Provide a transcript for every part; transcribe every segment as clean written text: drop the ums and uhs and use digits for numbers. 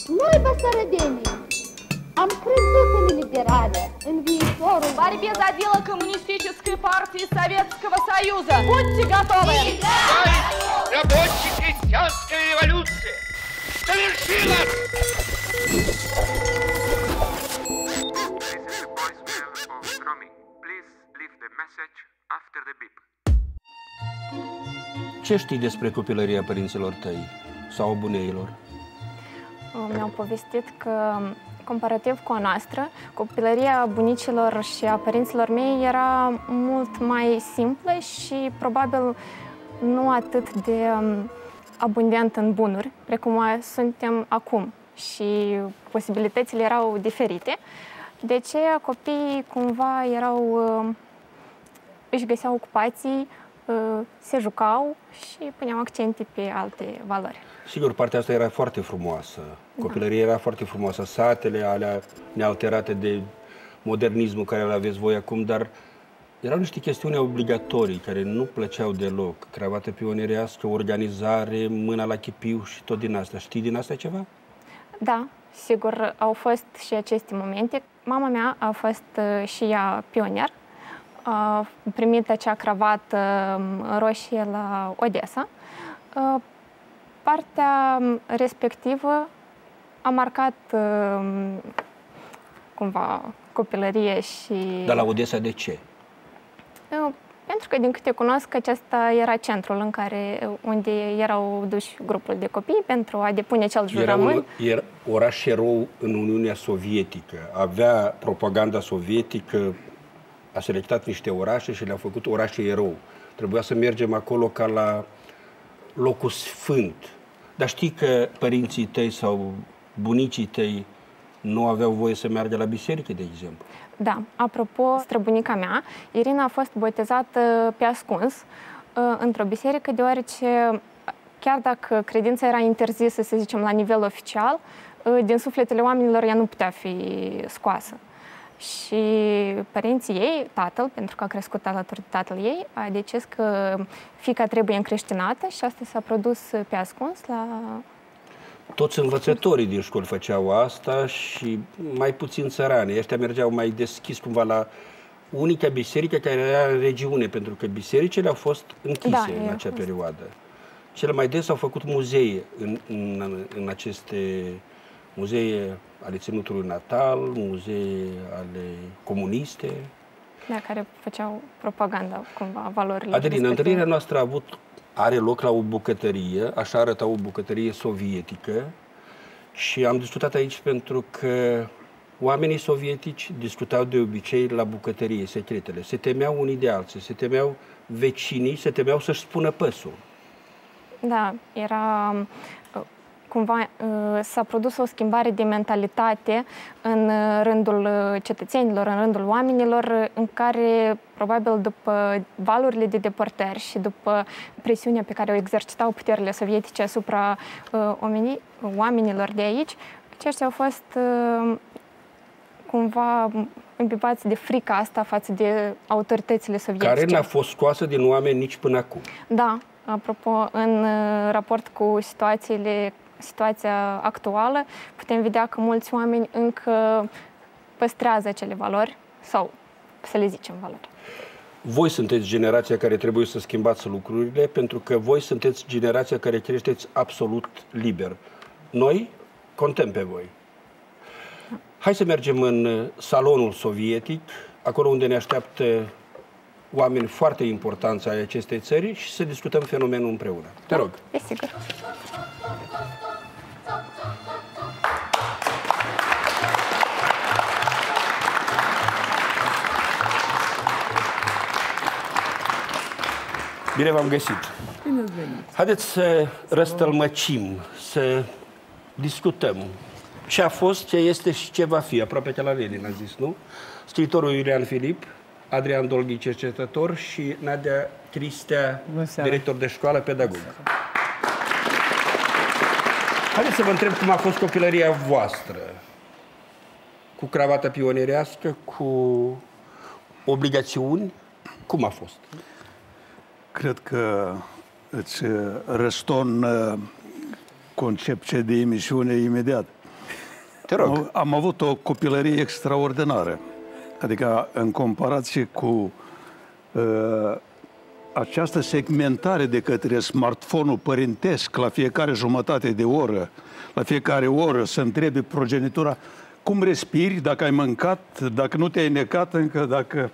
Noi, băsărădenii, am crezut în liberare, în viitorul. В борьбе за дело Коммунистической партии Советского Союза. Будьте готовы! Рабочая крестьянская революция совершилась! Ce știi despre copilăria părinților tăi sau buneilor? Mi-au povestit că, comparativ cu a noastră, copilăria bunicilor și a părinților mei era mult mai simplă și probabil nu atât de abundent în bunuri, precum suntem acum. Și posibilitățile erau diferite. De aceea copiii cumva își găseau ocupații, se jucau și puneau accente pe alte valori. Sigur, partea asta era foarte frumoasă. Copilăria era foarte frumoasă. Satele alea nealterate de modernismul care îl aveți voi acum, dar erau niște chestiuni obligatorii care nu plăceau deloc. Cravată pionierească, organizare, mâna la chipiu și tot din asta. Știi din asta ceva? Da, sigur, au fost și aceste momente. Mama mea a fost și ea pionier. A primit acea cravată roșie la Odessa. Partea respectivă a marcat cumva copilărie și... Dar la Odessa de ce? Pentru că, din câte cunosc, acesta era centrul unde erau duși grupul de copii pentru a depune acel jurământ. Era oraș erou în Uniunea Sovietică. Avea propaganda sovietică, a selectat niște orașe și le-a făcut orașe erou. Trebuia să mergem acolo ca la locul sfânt. Dar știi că părinții tăi sau bunicii tăi nu aveau voie să meargă la biserică, de exemplu? Da. Apropo, străbunica mea, Irina a fost botezată pe ascuns într-o biserică, deoarece chiar dacă credința era interzisă, să zicem, la nivel oficial, din sufletele oamenilor ea nu putea fi scoasă. Și părinții ei, tatăl, pentru că a crescut alături de tatăl ei, a decis că fiica trebuie încreștinată și asta s-a produs pe ascuns la... Toți învățătorii din școli făceau asta și mai puțin țărani. Ăștia mergeau mai deschis cumva la unica biserică care era în regiune, pentru că bisericile au fost închise în acea perioadă. Cele mai des au făcut muzee în aceste muzee ale ținutului natal, muzee ale comuniste. Da, care făceau propaganda, cumva, valorile. Adelina, întâlnirea noastră are loc la o bucătărie, așa arăta o bucătărie sovietică și am discutat aici pentru că oamenii sovietici discutau de obicei la bucătărie secretele. Se temeau unii de alții, se temeau vecinii, se temeau să-și spună păsul. Da, era... Cumva s-a produs o schimbare de mentalitate în rândul cetățenilor, în rândul oamenilor, în care, probabil, după valurile de deportări și după presiunea pe care o exercitau puterile sovietice asupra oamenilor de aici, aceștia au fost cumva îmbibați de frica asta față de autoritățile sovietice. Care n-a fost scoasă din oameni nici până acum. Da, apropo, în raport cu situația actuală, putem vedea că mulți oameni încă păstrează acele valori, sau să le zicem valori. Voi sunteți generația care trebuie să schimbați lucrurile, pentru că voi sunteți generația care creșteți absolut liber. Noi contăm pe voi. Hai să mergem în salonul sovietic, acolo unde ne așteaptă oameni foarte importanți ai acestei țări și să discutăm fenomenul împreună. Te rog. Desigur. Bine v-am găsit. Bine ați venit. Haideți să răstălmăcim, să discutăm ce a fost, ce este și ce va fi. Aproape ca la Lenin, a zis, nu? Scriitorul Iulian Filip, Adrian Dolghi, cercetător, și Nadia Cristea, director de școală, pedagog. Haideți să vă întreb cum a fost copilăria voastră. Cu cravata pionierească, cu obligațiuni, cum a fost? Cred că îți răstorn concepție de emisiune imediat. Te rog. Am avut o copilărie extraordinară. Adică, în comparație cu această segmentare de către smartphone-ul părintesc la fiecare jumătate de oră, la fiecare oră să întrebi progenitura cum respiri, dacă ai mâncat, dacă nu te-ai necat încă, dacă...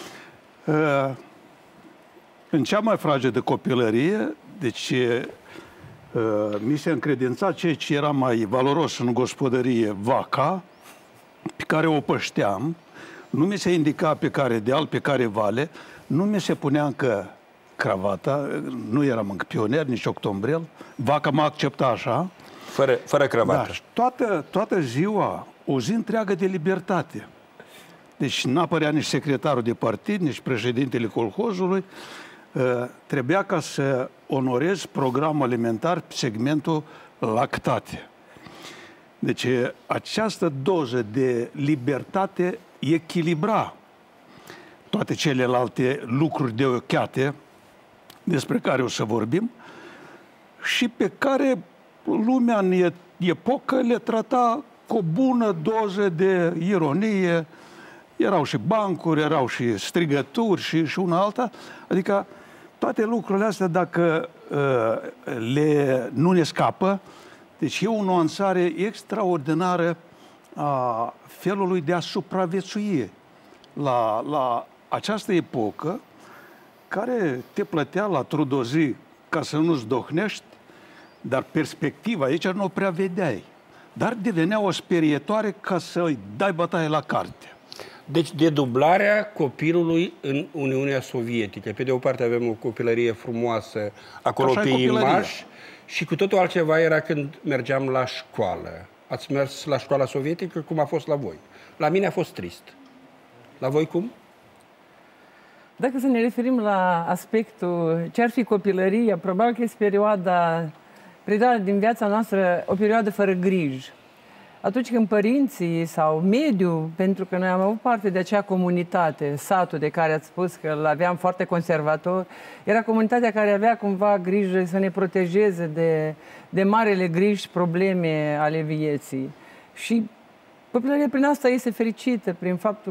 În cea mai fragedă copilărie, deci mi se încredința ceea ce era mai valoros în gospodărie, vaca, pe care o pășteam, nu mi se indica pe care deal, pe care vale, nu mi se punea încă cravata, nu eram încă pionier, nici octombrel, vaca mă accepta așa. Fără cravată. Da, toată ziua, o zi întreagă de libertate. Deci n-apărea nici secretarul de partid, nici președintele colhozului. Trebuia ca să onorez programul alimentar pe segmentul lactate. Deci această doză de libertate echilibra toate celelalte lucruri de ochiate despre care o să vorbim și pe care lumea în epocă le trata cu o bună doză de ironie. Erau și bancuri, erau și strigături și una alta. Adică toate lucrurile astea, dacă nu ne scapă, deci e o nuanțare extraordinară a felului de a supraviețui la această epocă care te plătea la trudozii ca să nu-ți dohnești, dar perspectiva aici nu o prea vedeai. Dar devenea o sperietoare ca să-i dai bătaie la carte. Deci dedublarea copilului în Uniunea Sovietică. Pe de o parte avem o copilărie frumoasă acolo pe Imaș și cu totul altceva era când mergeam la școală. Ați mers la școala sovietică? Cum a fost la voi? La mine a fost trist. La voi cum? Dacă să ne referim la aspectul ce ar fi copilăria, probabil că este perioada din viața noastră, o perioadă fără griji. Atunci când părinții sau mediul, pentru că noi am avut parte de acea comunitate, satul de care ați spus că îl aveam foarte conservator, era comunitatea care avea cumva grijă să ne protejeze de marele griji, probleme ale vieții. Și copilăria prin asta este fericită, prin faptul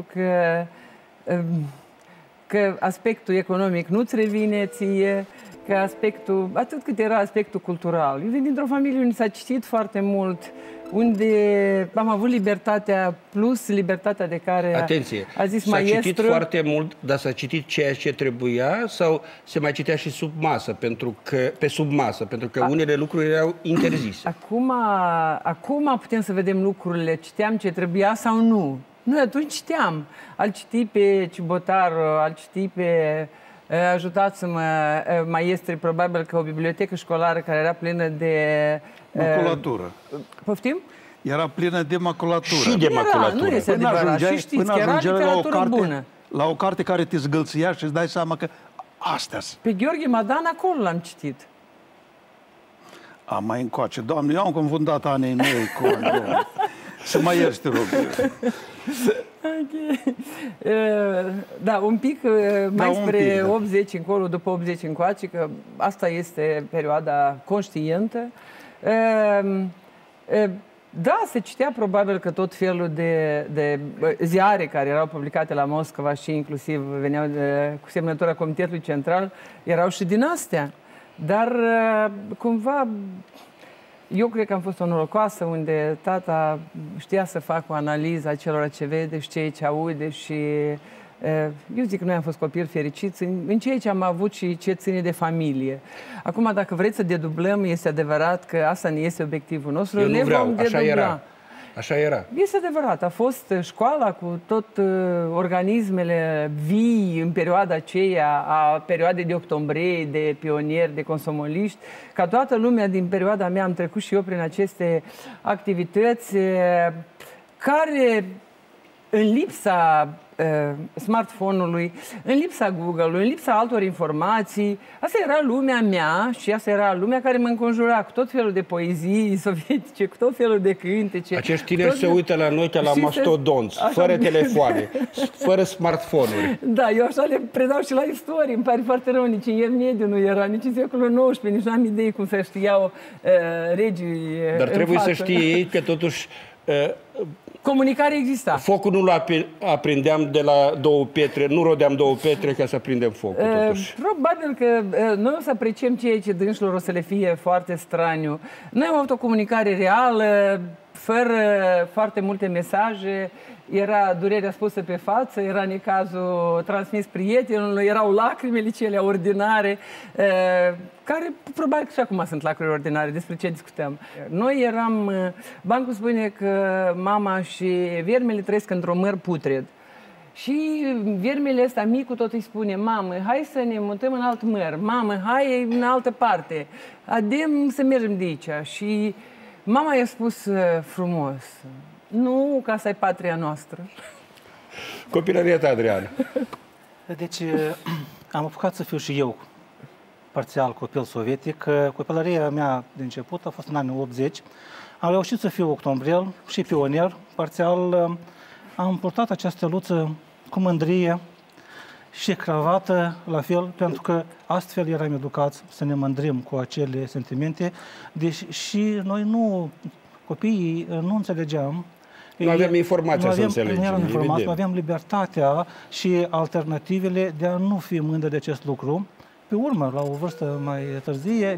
că aspectul economic nu-ți revine ție, că atât cât era aspectul cultural. Eu vin dintr-o familie unde s-a citit foarte mult, unde am avut libertatea plus libertatea de care a zis maestru. S-a citit foarte mult, dar s-a citit ceea ce trebuia sau se mai citea și sub masă, pe sub masă, pentru că unele lucruri erau interzise? Acum putem să vedem lucrurile, citeam ce trebuia sau nu. Noi atunci citeam. Al citi pe Cibotaru, al citi pe... Ajutați-mă, maestri, probabil că o bibliotecă școlară care era plină de... Maculatură. Poftim? Era plină de maculatură. Și de maculatură. Nu este adevărat. Și știți că era literatură bună. La o carte care te zgâlția și îți dai seama că astea-s. Pe Gheorghe Madan acolo l-am citit. Mai încoace. Doamne, eu am confundat anii mei cu... Să mai ierți, te rog. Okay. Da, un pic mai spre 80 încolo, după 80 încoace, că asta este perioada conștientă. Da, se citea probabil că tot felul de ziare care erau publicate la Moscova și inclusiv veneau cu semnătura Comitetului Central, erau și din astea. Dar cumva... Eu cred că am fost o norocoasă unde tata știa să facă o analiză a celor ce vede și ceea ce aude și eu zic că noi am fost copii fericiți în ceea ce am avut și ce ține de familie. Acum, dacă vreți să dedublăm, este adevărat că asta nu este obiectivul nostru. Eu nu vreau, așa era. Așa era. Este adevărat. A fost școala cu tot organismele vii în perioada aceea, a perioadei de octombrei, de pionieri, de consomoliști. Ca toată lumea din perioada mea am trecut și eu prin aceste activități care, în lipsa smartphone-ului, în lipsa Google-ului, în lipsa altor informații. Asta era lumea mea și asta era lumea care mă înconjura cu tot felul de poezii sovietice, cu tot felul de cântece. Acești tineri se uită la noi ca la mastodonți, fără telefoane, fără smartphone-uri. Da, eu așa le predau și la istorie. Îmi pare foarte rău, nici în mediu nu era, nici în secolul XIX, nici nu am idei cum să știau regii. Dar trebuie să știe ei că totuși Comunicare exista. Focul nu-l aprindeam de la două pietre, nu rodeam două pietre ca să aprindem focul, totuși. Probabil că noi o să apreciem ceea ce dânșilor o să le fie foarte straniu. Noi am avut o comunicare reală, fără foarte multe mesaje, era durerea spusă pe față, era necazul transmis prietenilor, erau lacrimile cele ordinare, care probabil că și acum sunt lacrimi ordinare, despre ce discutăm. Noi eram, bancul spune că mama și viermele trăiesc într-o măr putred. Și viermele ăsta micul tot îi spune, mamă, hai să ne mutăm în alt măr, mamă, hai în altă parte, adem să mergem de aici. Și mama i-a spus frumos, nu, că asta e patria noastră. Copilăria ta, Adrian. Deci, am apucat să fiu și eu parțial copil sovietic. Copilăria mea de început a fost în anii 80. Am reușit să fiu octombrel și pionier. Parțial am purtat această luță cu mândrie și cravată la fel, pentru că astfel eram educați să ne mândrim cu acele sentimente. Deci și noi nu, copiii, nu înțelegeam. Nu aveam informația să înțelegem. Nu aveam informația, nu aveam libertatea și alternativele de a nu fi mândri de acest lucru. Pe urmă, la o vârstă mai târzie,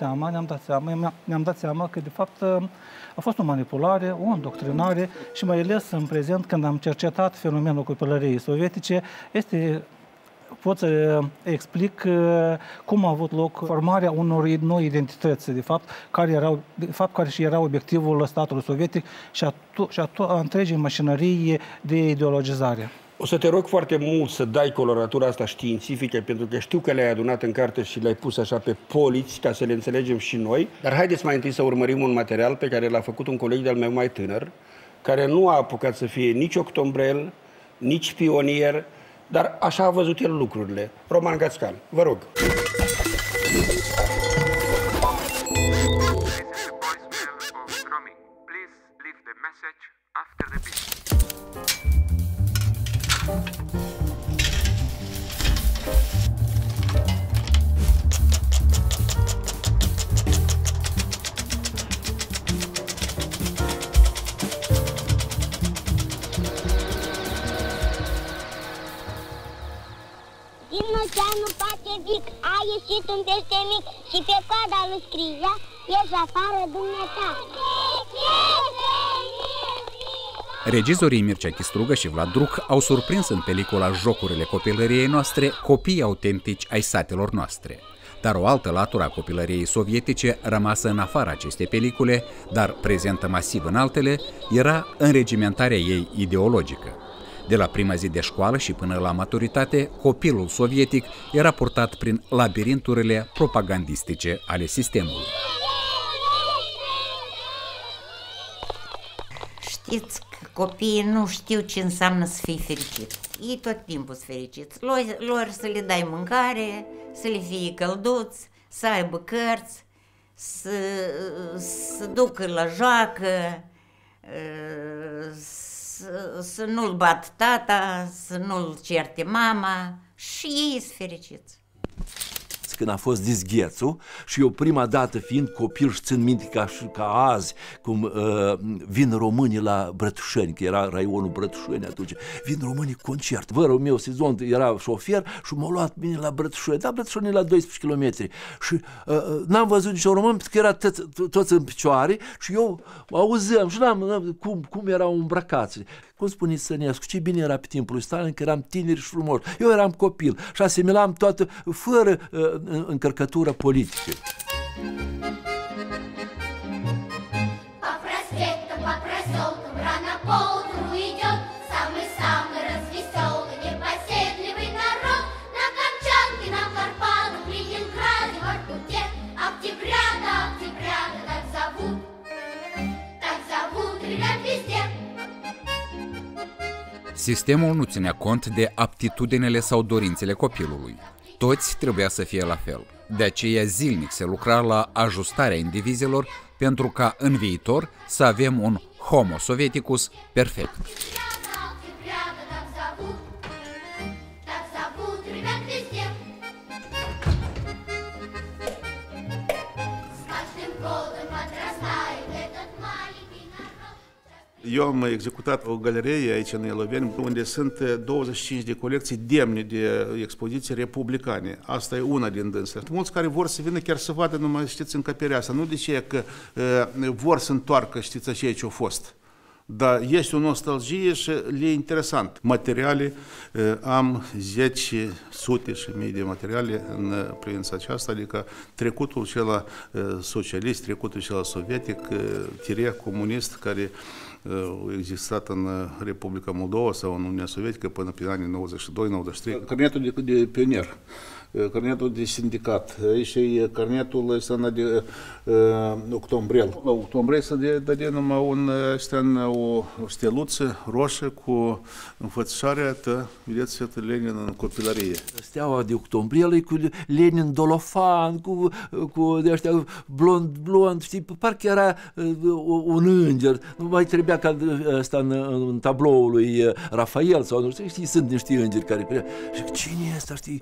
ne-am dat seama că, de fapt, a fost o manipulare, o îndoctrinare și mai ales în prezent, când am cercetat fenomenul copilăriei sovietice, pot să explic cum a avut loc formarea unor noi identități, de fapt, care și era obiectivul statului sovietic și a întregii mașinării de ideologizare. O să te rog foarte mult să dai coloratura asta științifică, pentru că știu că le-ai adunat în carte și le-ai pus așa pe poliți ca să le înțelegem și noi. Dar haideți mai întâi să urmărim un material pe care l-a făcut un coleg de-al meu mai tânăr, care nu a apucat să fie nici octombrel, nici pionier, dar așa a văzut el lucrurile. Roman Gațcan, vă rog. Din oceanul Pacific a ieșit un pește mic și pe coada lui scria, ieși afară dumneata. Regizorii Mircea Chistrugă și Vlad Druc au surprins în pelicula Jocurile copilăriei noastre copii autentici ai satelor noastre. Dar o altă latură a copilăriei sovietice, rămasă în afara acestei pelicule, dar prezentă masiv în altele, era înregimentarea ei ideologică. De la prima zi de școală și până la maturitate, copilul sovietic era purtat prin labirinturile propagandistice ale sistemului. Știți că copiii nu știu ce înseamnă să fii fericit. Ei tot timpul sunt fericiți. Lor să le dai mâncare, să le fie călduți, să aibă cărți, să ducă la joacă, să nu-l bat tata, să nu-l certe mama și ei sunt fericiți. Când a fost disghețul și eu prima dată fiind copil și țin minte ca azi cum vin românii la Brătușeni, că era raionul Brătușeni atunci, vin românii concert. Vărul meu Sizon era șofer și m-a luat bine la Brătușeni, dar Brătușeni la 12 km și n-am văzut nici un român pentru că era toți în picioare și eu auzeam și n-am cum erau îmbrăcați. Cum spune Sănescu, ce bine era pe timpul lui Stalin, că eram tineri și frumoși. Eu eram copil și asimilam toată fără încărcătură politică. Sistemul nu ținea cont de aptitudinile sau dorințele copilului. Toți trebuia să fie la fel. De aceea zilnic se lucra la ajustarea indivizilor pentru ca în viitor să avem un Homo Sovieticus perfect. Eu am executat o galerie aici în Eloveni, unde sunt 25 de colecții demne de expoziții republicane. Asta e una din dânsele. Mulți care vor să vină chiar să vadă, numai știți, încăperea asta. Nu de ce că vor să întoarcă, știți, ceea ce a fost. Dar este o nostalgie și le e interesant. Materiale, am 10, sute și mii de materiale în privința aceasta, adică trecutul cel socialist, trecutul cel sovietic, tirec comunist, care au existat în Republica Moldova sau în Uniunea Sovietică până pe anii 92-93. Carnetul de pionier, carnetul de sindicat, aici e carnetul ăsta de octombrel. La octombrel se dă numai o steluță roșie cu înfățișarea ta, vedeți, Lenin în copilărie. Steaua de octombrel e cu Lenin dolofan, cu de ăștia blond, știi, parcă era un înger. Nu mai trebuia ca ăsta în tabloul lui Rafael sau nu știu, știi, sunt niște îngeri care... Și cine e ăsta, știi,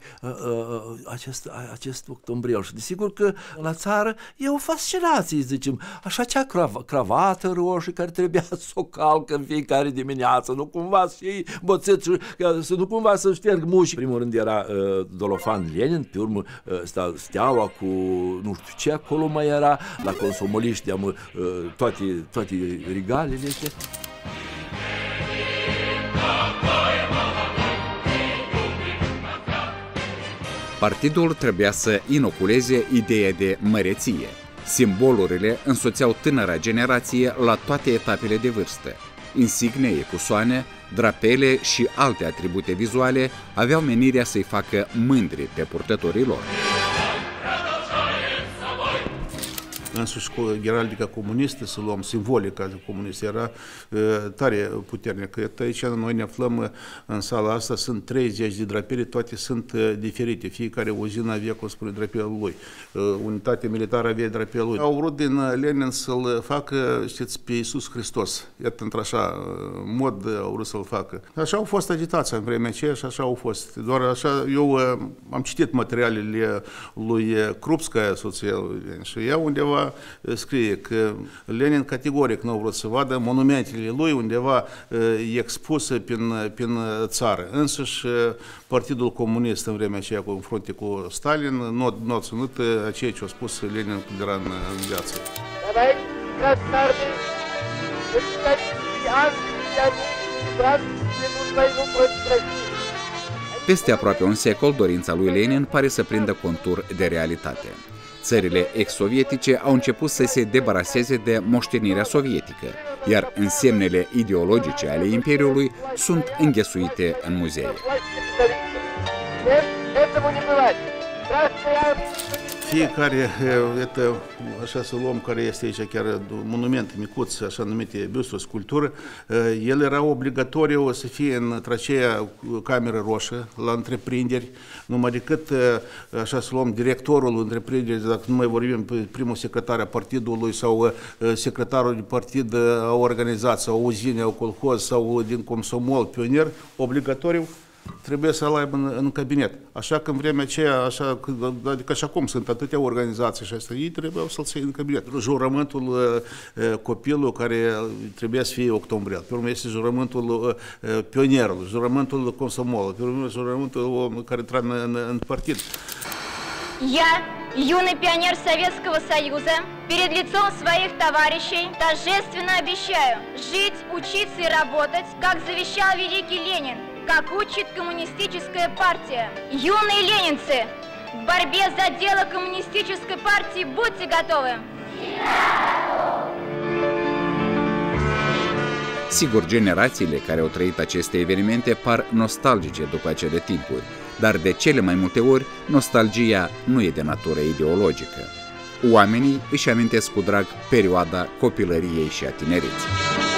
acest octombrel? Și desigur că la țară e o fascinație, zicem, așa cea cravată roșie care trebuia să o calcă în fiecare dimineață, nu cumva să iei boțet, nu cumva să șterg mușii. Primul rând era dolofan Lenin, pe urmă steaua cu nu știu ce acolo mai era, la consomoliști am toate regalele astea. Partidul trebuia să inoculeze ideea de măreție. Simbolurile însoțeau tânăra generație la toate etapele de vârstă. Insigne, ecusoane, drapele și alte atribute vizuale aveau menirea să-i facă mândri pe purtătorii lor. Însuși heraldica comunistă, să luăm simbolica comunistă, era tare puternică. Aici noi ne aflăm în sala asta, sunt 30 de drapele, toate sunt diferite. Fiecare uzină avea, cum spune, drapelul lui. Unitatea militară avea drapelul lui. Au vrut din Lenin să-l facă, știți, pe Iisus Hristos. Iată, într-așa mod au vrut să-l facă. Așa au fost agitația în vremea aceea și așa au fost. Doar așa, eu am citit materialele lui Krupskaya, soția lui Lenin, și ea undeva scrie că Lenin categoric nu a vrut să vadă monumentele lui undeva expuse prin țară. Însuși Partidul Comunist în vremea aceea, în frunte cu Stalin, nu a ținut ceea ce a spus Lenin când era în viață. Peste aproape un secol, dorința lui Lenin pare să prindă contur de realitate. Țările ex-sovietice au început să se debaraseze de moștenirea sovietică, iar însemnele ideologice ale Imperiului sunt înghesuite în muzee. Fiecare, așa să luăm, care este aici chiar monument micuț, așa numite biusturi, sculptură, el era obligatoriu să fie într aceea cameră roșie la întreprinderi, numai decât, așa să luăm, directorul întreprinderii, dacă nu mai vorbim primul secretar a partidului sau secretarul de partid a organizației, a uzinei, a colhoz sau din Comsomol, pionier, obligatoriu, trebuie să-l aibă în cabinet. Așa că în vremea aceea, adică așa cum sunt atâtea organizații și astea, ei trebuiau să-l ții în cabinet. Jurământul copilului care trebuia să fie octombrel. Pe urmă este jurământul pionierului, jurământul Комсомола, pe urmă jurământul care intra în partid. Я, юный пионер Советского Союза, перед лицом своих товарищей торжественно обещаю жить, учиться и работать, как завещал великий Ленин, как учит коммунистическая партия. Юные ленинцы, к борьбе за дело коммунистической партии будьте готовы! Sigur, generațiile care au trăit aceste evenimente par nostalgice după acele timpuri, dar de cele mai multe ori, nostalgia nu e de natură ideologică. Oamenii își amintesc cu drag perioada copilăriei și a tinereții.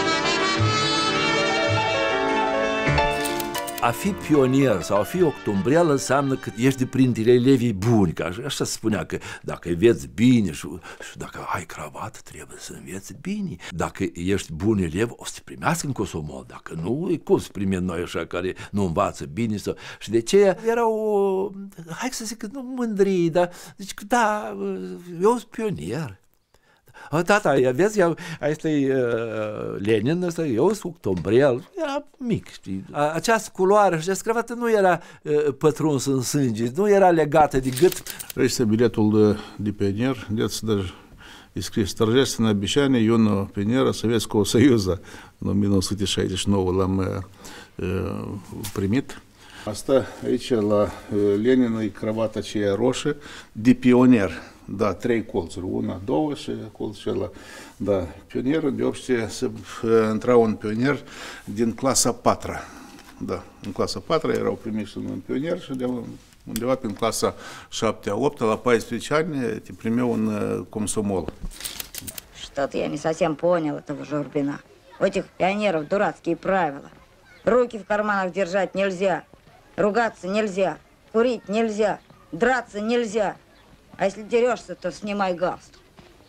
A fi pionier sau a fi octombrel înseamnă că ești de printre elevii buni, că așa se spunea că dacă înveți bine și dacă ai cravată trebuie să înveți bine. Dacă ești bun elev o să te primească în Comsomol, dacă nu, cum să primim noi așa care nu învață bine sau... Și de ce era o, hai să zic, nu mândrie, dar zici că da, eu sunt pionier. Tata, vezi, asta e Lenin, ăsta, eu sunt octombrel, era mic, știi? Această culoare și această cravată nu era pătruns în sânge, nu era legată de gât. Este biletul de pionier, деться даже и scris торжественное обещание юного пионера Советского Союза. În 1969 l-am primit. Asta aici la Lenin e cravata aceea roșie de pionier. Da, 3 colțuri, 1, 2 și colțul ăla. Da, pionier, de obște să intra un pionier din clasa 4. Da, în clasa 4 erau primiți un pionier și undeva prin clasa 7-8, la 14 ani, te primeau un комсомол. Что-то я не совсем понял этого Журбина. У этих пионеров дурацкие правила. Руки в карманах держать нельзя, ругаться нельзя, курить нельзя, драться нельзя. А если дерешься, то снимай галстук.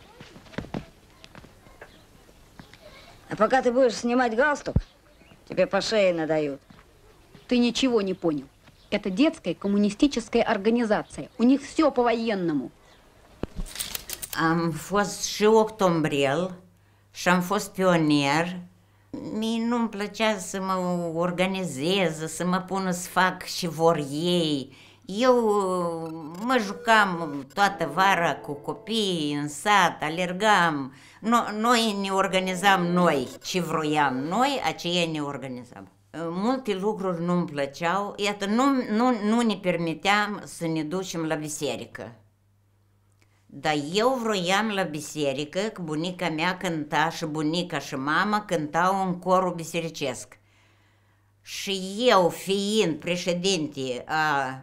А пока ты будешь снимать галстук, тебе по шее надают. Ты ничего не понял. Это детская коммунистическая организация. У них все по-военному. Am fost și octombrel și am fost pionier. Mie nu-mi plăcea să mă organizez, să mă pună să fac și vor ei. Eu mă jucam toată vara cu copiii în sat, alergam. Noi ne organizam noi ce vroiam noi, aceea ne organizam. Multe lucruri nu-mi plăceau, iată, nu ne permiteam să ne ducem la biserică. Dar eu vroiam la biserică, că bunica mea cânta și bunica și mama cântau în corul bisericesc. Și eu, fiind președinte a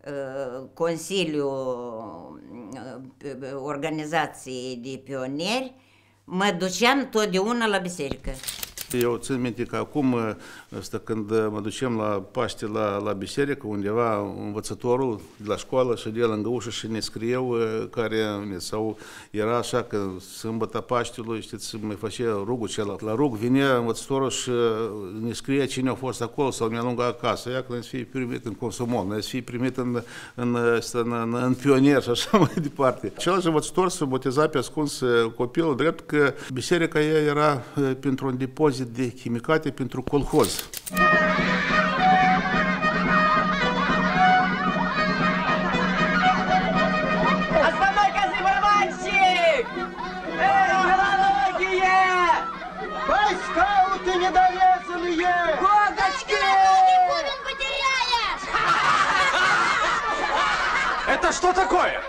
Consiliul Organizației de Pionieri, mă duceam totdeauna la biserică. Eu țin minte că acum, când mă ducem la Paște la biserică, undeva învățătorul de la școală și de lângă ușă și ne scrieu sau era așa că sâmbătă Paștelui, știți, mai făcea rugul celălalt. La rug vinea învățătorul și ne scrie cine a fost acolo sau ne alungă acasă. Ea că ne fie primit în consumol, ne fie primit în pionier și așa mai departe. Celălalt învățător se boteza pe ascuns copilul drept că biserica ei era pentru un depozit de chimicate pentru colhoz. Остановка, барабанщик! Эй, мелодия! Бойскауты недорезанные! Годочки! Это что такое?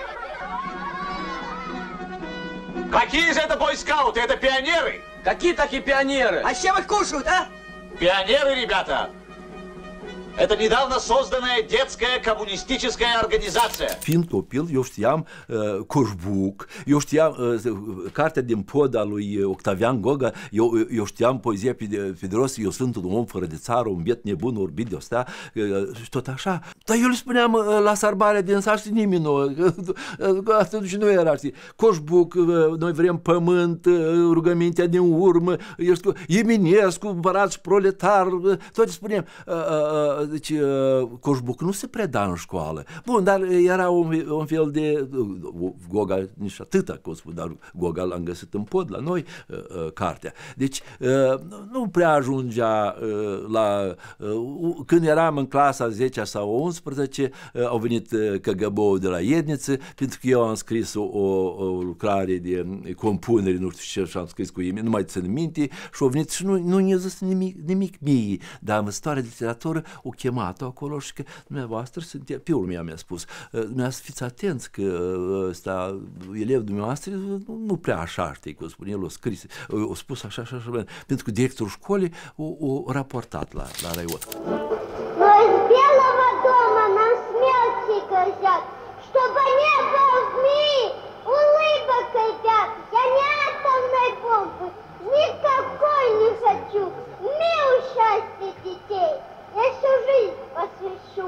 Какие же это бойскауты? Это пионеры? Какие такие пионеры? А с чем их кушают, а? Пионеры, ребята! Это недавно созданная детская коммунистическая организация. Fiind copil, eu știam Coșbuc, eu știam cartea din pod a lui Octavian Goga, eu știam poezia Fideros, eu sunt un om fără de țară, un biet nebun, orbit de ostea, și tot așa. Dar eu le spuneam la sarbarea din sat și nimeni nu, atunci nu era, știi, Coșbuc, noi vrem pământ, rugămintea din urmă, Eminescu, împărat și proletar, toate spuneam. Deci Coșbuc nu se preda în școală. Bun, dar era un fel de Goga, nici atâta, dar Goga l-am găsit în pod la noi, cartea. Deci nu prea ajungea la... Când eram în clasa 10 sau 11, au venit KGB-ul de la Iedniță, pentru că eu am scris o lucrare de compunere, nu știu ce, și am scris cu ei, nu mai țin minte, și au venit și nu ne-a zis nimic mie, dar învățătoarea de literatură o chemat-o acolo și că dumneavoastră sunteți, fiul meu mi-a spus, dumneavoastră fiți atenți că ăsta, elevul dumneavoastră nu prea așa, știi, cum spune el, o spus așa, pentru că directorul școlii o raportat la raion. Но из Белого дома нам смерти грозят, чтобы не было змеи, улыбок ребят. Я не атомной бомбы, никакой не хочу. Мир счастья детей. Я всю жизнь посвящу.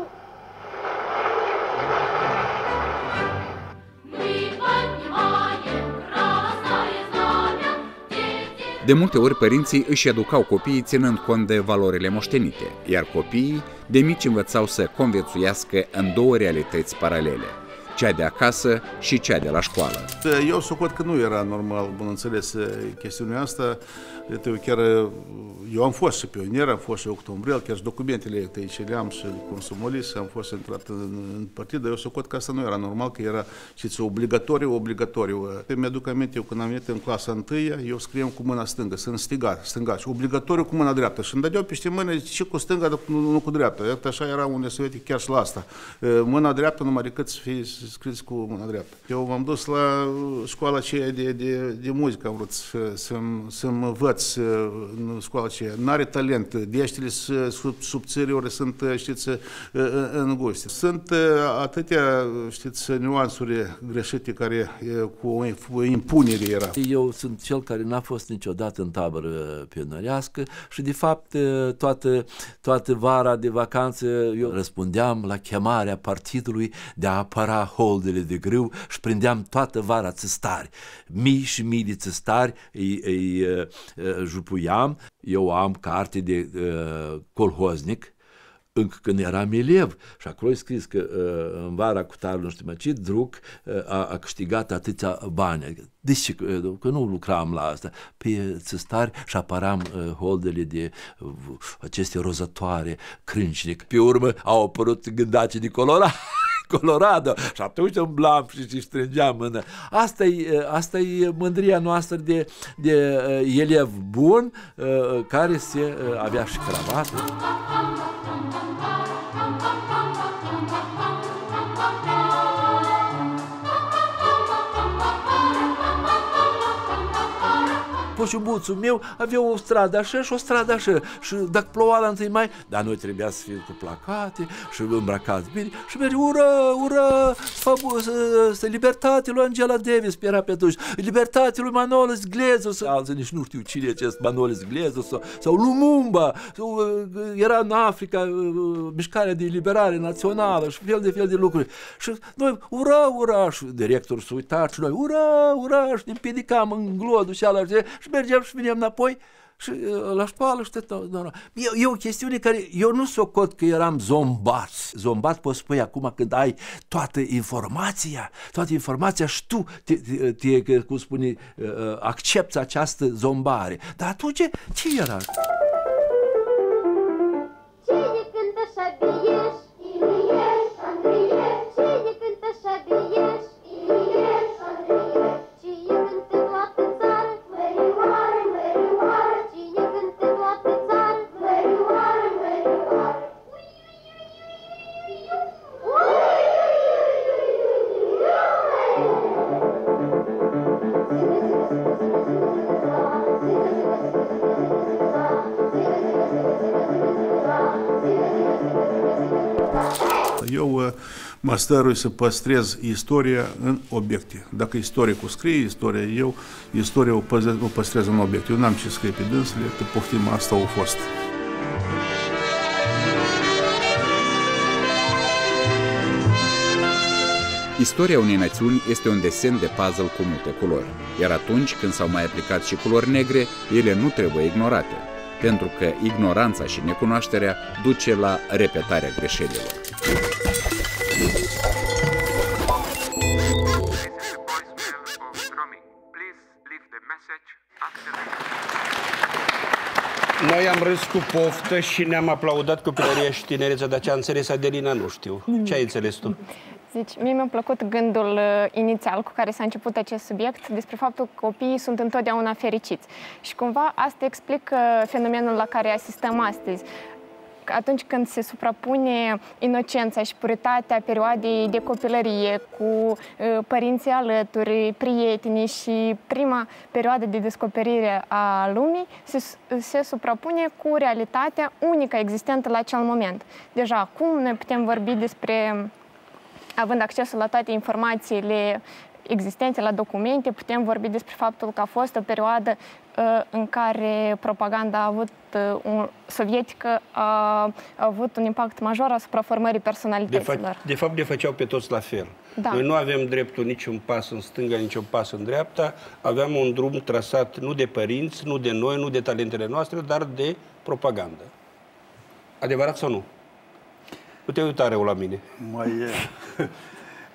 De multe ori, părinții își educau copiii ținând cont de valorile moștenite, iar copiii de mici învățau să conviețuiască în două realități paralele, cea de acasă și cea de la școală. Eu socot că nu era normal, bineînțeles, chestiunea asta. Eu am fost și pionier, am fost și octombrel, chiar și documentele aici le am și consumolist, am fost intrat în partid, dar eu socot că asta nu era normal, că era, știți, obligatoriu. Mi-aduc aminte, eu când am venit în clasa 1, eu scriam cu mâna stângă, sunt stânga, și obligatoriu cu mâna dreaptă. Și îmi dădeau peste mână și cu stânga, dar nu cu dreapta. Iată, așa era unde sovietic chiar și la asta. Mâna dreaptă numai decât să fie scris cu mâna dreaptă. Eu m-am dus la școala aceea de muzică, am vrut să învăț în școala aceea. N-are talent, deștele subțiri, ori sunt, știți, înguste. Sunt atâtea, știți, nuansuri greșite care cu impunere era. Eu sunt cel care n-a fost niciodată în tabără pionerească și, de fapt, toată vara de vacanță eu răspundeam la chemarea partidului de a apăra holdele de grâu și prindeam toată vara țăstari. Mii și mii de țăstari îi jupuiam. Eu am carte de colhoznic încă când eram elev și acolo e scris că în vara cu tare, nu știu mai ce, Druc a câștigat atâția bani. Deci că nu lucram la asta. Pe țăstari și apăram holdele de aceste rozătoare, crâncinic. Pe urmă au apărut gândacii de Colorado și atunci îmblam și strângeam mână. Asta e mândria noastră de elev bun care se avea și cravată. Poșubuțul meu avea o stradă așa și o stradă așa. Și dacă ploua la 1 mai, dar noi trebuia să fim cu placate și îmbrăcați bine și merge, ura, libertate lui Angela Davis, pe era pe atunci, libertate lui Manolis Glezos, alții nici nu știu cine e acest Manolis Glezos, sau Lumumba, era în Africa mișcarea de eliberare națională și fel de lucruri. Și noi, ura, și directorul s-a uitat și noi, ura, și ne împiedicam în glodul și ala, și mergeam și veneam înapoi și la școală și tot. E o chestiune care eu nu socot că eram zombați. Zombat poți spui acum când ai toată informația și tu cum spune, accepți această zombare. Dar atunci ce era? Cine cântă șabiești? Ilieș, Andrieș. Cine cântă șabiești? Ilieș, Andrieș. Cine cântă toată țară? Mărioară, mărioară. Cine cântă toată țară? Mărioară, mărioară. Eu mă stărui să păstrez istoria în obiecte. Dacă istoricul scrie istoria, istoria o păstrez în obiecte. Eu n-am ce scrie pe dânsele, că poftim, asta a fost. Istoria unei națiuni este un desen de puzzle cu multe culori, iar atunci când s-au mai aplicat și culori negre, ele nu trebuie ignorate, pentru că ignoranța și necunoașterea duce la repetarea greșelilor. Noi am râs cu poftă și ne-am aplaudat copilăria și tinerețea, dar ce a înțeles Adelina nu știu. Ce ai înțeles tu? Zici, mie mi-a plăcut gândul inițial cu care s-a început acest subiect despre faptul că copiii sunt întotdeauna fericiți. Și cumva asta explică fenomenul la care asistăm astăzi. Atunci când se suprapune inocența și puritatea perioadei de copilărie cu părinții alături, prietenii și prima perioadă de descoperire a lumii, se suprapune cu realitatea unică existentă la acel moment. Deja acum noi putem vorbi despre, având accesul la toate informațiile existente, la documente, putem vorbi despre faptul că a fost o perioadă în care propaganda sovietică a avut un impact major asupra formării personalităților. De fapt, ne făceau pe toți la fel. Da. Noi nu avem dreptul niciun pas în stânga, niciun pas în dreapta. Aveam un drum trasat nu de părinți, nu de noi, nu de talentele noastre, dar de propagandă. Adevărat sau nu? Nu te uita rău la mine.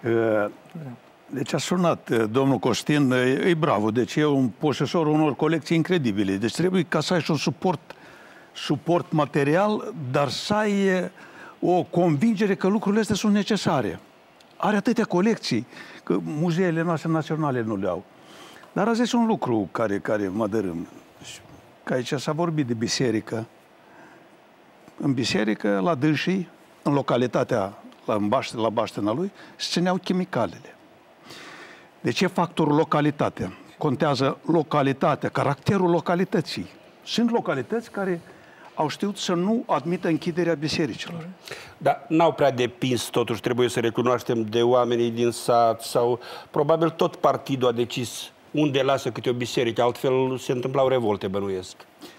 Deci a sunat domnul Costin, e bravo, deci e un posesorul unor colecții incredibile. Deci trebuie ca să ai și un suport material, dar să ai o convingere că lucrurile astea sunt necesare. Are atâtea colecții, că muzeele noastre naționale nu le au. Dar a zis un lucru care mă dărâm. Că aici s-a vorbit de biserică. În biserică, la dânsii, în localitatea, la baștena lui, se țineau chimicalele. De ce factorul localitatea? Contează localitatea, caracterul localității. Sunt localități care au știut să nu admită închiderea bisericilor. Dar n-au prea depins, totuși, trebuie să recunoaștem, de oamenii din sat sau... Probabil tot partidul a decis unde lasă câte o biserică, altfel se întâmplau revolte, bănuiesc.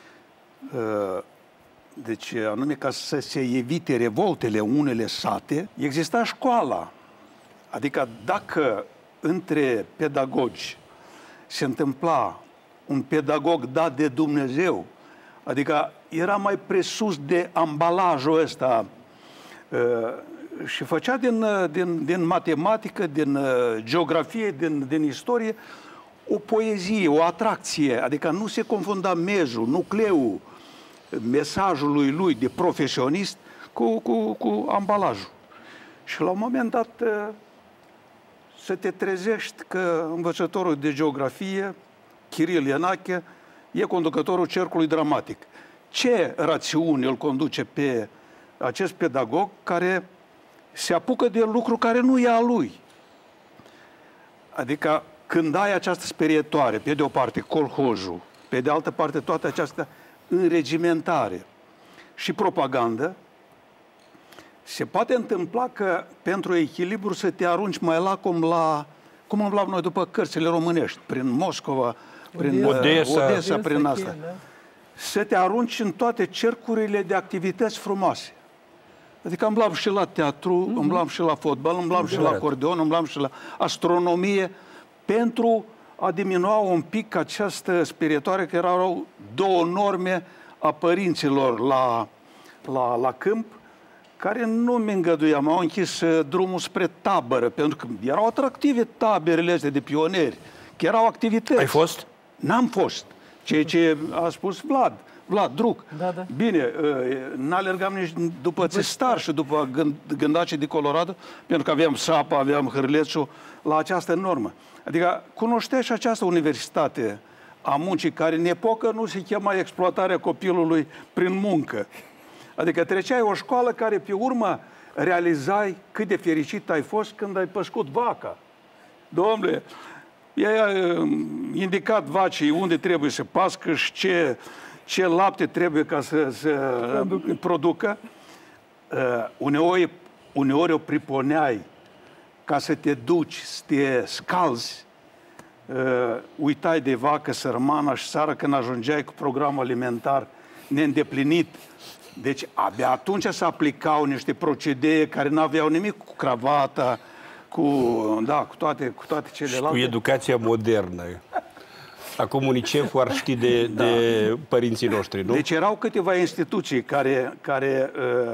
Deci, anume ca să se evite revoltele unele sate, exista școala. Adică dacă între pedagogi se întâmpla un pedagog dat de Dumnezeu, adică era mai presus de ambalajul ăsta și făcea din matematică, din geografie, din istorie, o poezie, o atracție, adică nu se confunda mezul, nucleul mesajului lui de profesionist cu ambalajul. Și la un moment dat să te trezești că învățătorul de geografie, Chiril Ienache, e conducătorul cercului dramatic. Ce rațiune îl conduce pe acest pedagog care se apucă de lucru care nu e a lui? Adică când ai această sperietoare, pe de o parte colhozul, pe de altă parte toată această înregimentare și propagandă, se poate întâmpla că pentru echilibru să te arunci mai lacom cum umblam noi după cărțile românești, prin Moscova, prin Odessa, prin asta. Da? Să te arunci în toate cercurile de activități frumoase. Adică umblam și la teatru, umblam și la fotbal, umblam și la acordeon, umblam și la astronomie, pentru a diminua un pic această spiritoare, că erau două norme a părinților la câmp, care nu mi îngăduiam. Au închis drumul spre tabără, pentru că erau atractive taberele astea de pionieri, că erau activități. Ai fost? N-am fost. Ceea ce a spus Vlad Druc. Da, da. Bine, n-alergam nici după țestar și după gândacii de Colorado, pentru că aveam sapa, aveam hârlețul la această normă. Adică cunoștea și această universitate a muncii, care în epocă nu se chema exploatarea copilului prin muncă. Adică treceai o școală care pe urmă realizai cât de fericit ai fost când ai păscut vaca. Dom'le, i-a indicat vacii unde trebuie să pască și ce lapte trebuie ca să producă. Uneori o priponeai ca să te duci, să te scalzi, uitai de vacă sărmana și seara când ajungeai cu programul alimentar neîndeplinit. Deci abia atunci se aplicau niște procedee care nu aveau nimic cu cravata, cu toate celelalte. Cu educația modernă. Acum UNICEF-ul ar ști de părinții noștri, nu? Deci erau câteva instituții care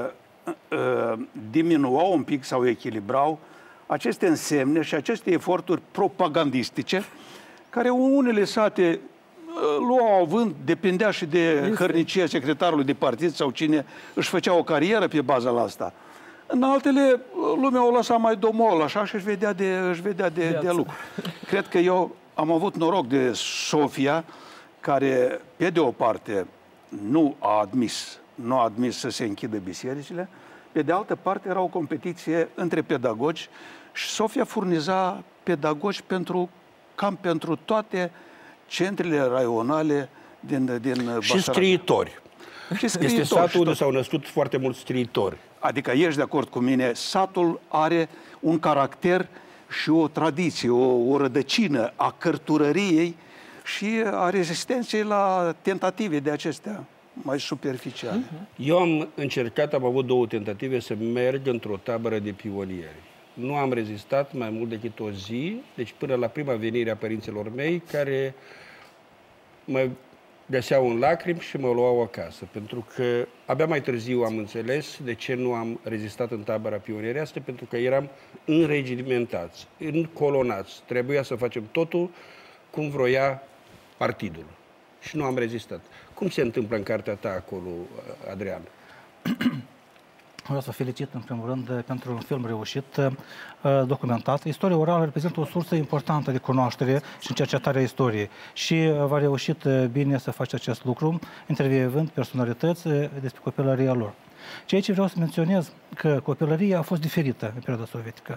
diminuau un pic sau echilibrau aceste însemne și aceste eforturi propagandistice, care unele sate luau având, depindea și de hărnicia secretarului de partid sau cine își făcea o carieră pe baza la asta. În altele, lumea o lăsa mai domol, așa, și își vedea de lucru. Cred că eu am avut noroc de Sofia, care, pe de o parte, nu a admis să se închidă bisericile, pe de altă parte era o competiție între pedagogi și Sofia furniza pedagogi cam pentru toate centrele raionale din Basarabia. Și scriitori. Este satul unde s-au născut foarte mulți scriitori. Adică ești de acord cu mine, satul are un caracter și o tradiție, o rădăcină a cărturăriei și a rezistenței la tentative de acestea mai superficiale. Eu am avut 2 tentative să merg într-o tabără de pionieri. Nu am rezistat mai mult decât o zi, deci până la prima venire a părinților mei, care mă găseau în lacrimi și mă luau acasă. Pentru că abia mai târziu am înțeles de ce nu am rezistat în tabăra pionierească, pentru că eram înregimentați, încolonați. Trebuia să facem totul cum vroia partidul. Și nu am rezistat. Cum se întâmplă în cartea ta acolo, Adrian? Vreau să felicit, în primul rând, pentru un film reușit, documentat. Istoria orală reprezintă o sursă importantă de cunoaștere și în cercetarea istoriei. Și v-a reușit bine să faci acest lucru, intervievând personalități despre copilăria lor. Ceea ce vreau să menționez, că copilăria a fost diferită în perioada sovietică.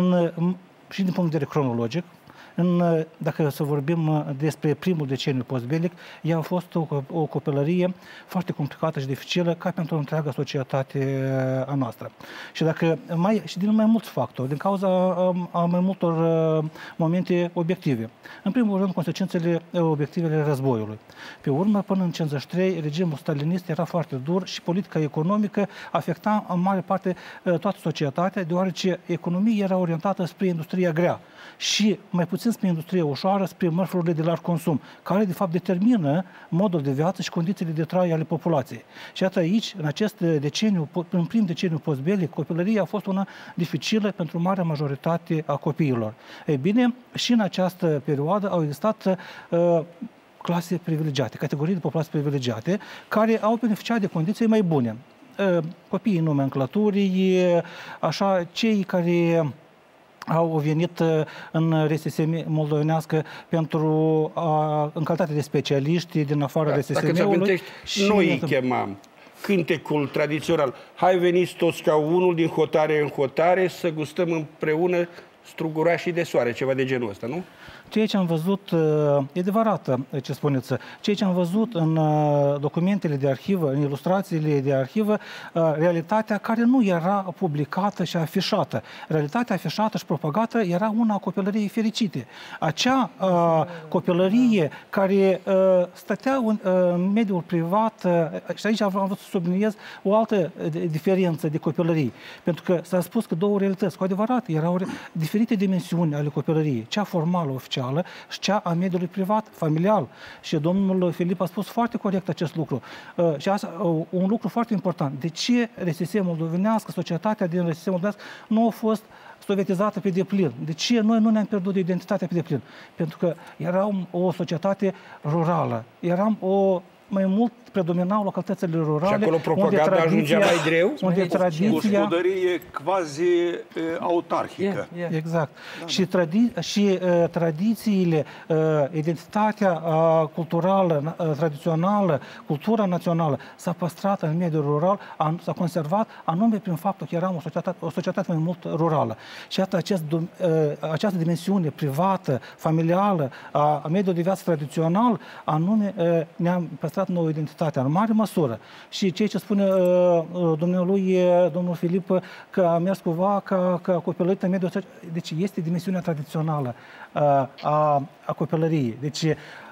Și din punct de vedere cronologic, dacă să vorbim despre primul deceniu postbelic, ea a fost o copilărie foarte complicată și dificilă ca pentru întreaga societate a noastră. Și din mai mulți factori, din cauza a mai multor momente obiective. În primul rând, consecințele obiectivele războiului. Pe urmă, până în 1953, regimul stalinist era foarte dur și politica economică afecta în mare parte toată societatea, deoarece economia era orientată spre industria grea și mai puțin spre industria ușoară, spre mărfurile de larg consum, care de fapt determină modul de viață și condițiile de trai ale populației. Și iată aici, în acest deceniu, în prim deceniu postbelic, copilăria a fost una dificilă pentru marea majoritate a copiilor. Ei bine, și în această perioadă au existat clase privilegiate, categorii de populații privilegiate, care au beneficiat de condiții mai bune. Copiii nomenclaturii, așa, cei care au venit în RSSM moldovenească în calitate de specialiști din afara RSSM-ului. Dacă îți amintești, noi îi chemam cântecul tradițional. Hai veniți toți ca unul din hotare în hotare să gustăm împreună strugurașii de soare, ceva de genul ăsta, nu? Ceea ce am văzut, e adevărat ce spuneți, ceea ce am văzut în documentele de arhivă, în ilustrațiile de arhivă, realitatea care nu era publicată și afișată. Realitatea afișată și propagată era una a copilăriei fericite. Acea copilărie care stătea în mediul privat, și aici am vrut să subliniez o altă diferență de copilărie. Pentru că s-a spus că două realități, cu adevărat, erau diferite dimensiuni ale copilăriei. Cea formală, oficială, și cea a mediului privat, familial. Și domnul Filip a spus foarte corect acest lucru. Și asta, un lucru foarte important. De ce RSS moldovenească, societatea din RSS moldovenească nu a fost sovietizată pe deplin? De ce noi nu ne-am pierdut identitatea pe deplin? Pentru că eram o societate rurală. Mai mult predominau localitățile rurale. Și acolo propaganda ajungea mai greu? Unde tradiția... Gospodărie quasi autarhică. Exact. Da. Și tradițiile, identitatea culturală, tradițională, cultura națională s-a păstrat în mediul rural, s-a conservat anume prin faptul că eram o societate mai mult rurală. Și iată această dimensiune privată, familială, a mediului de viață tradițional, anume ne-am păstrat nouă identitatea, în mare măsură. Și ceea ce spune domnul Filip, că a mers cu vaca, că a copilărit în mediul... Deci este dimensiunea tradițională a copilăriei. Deci...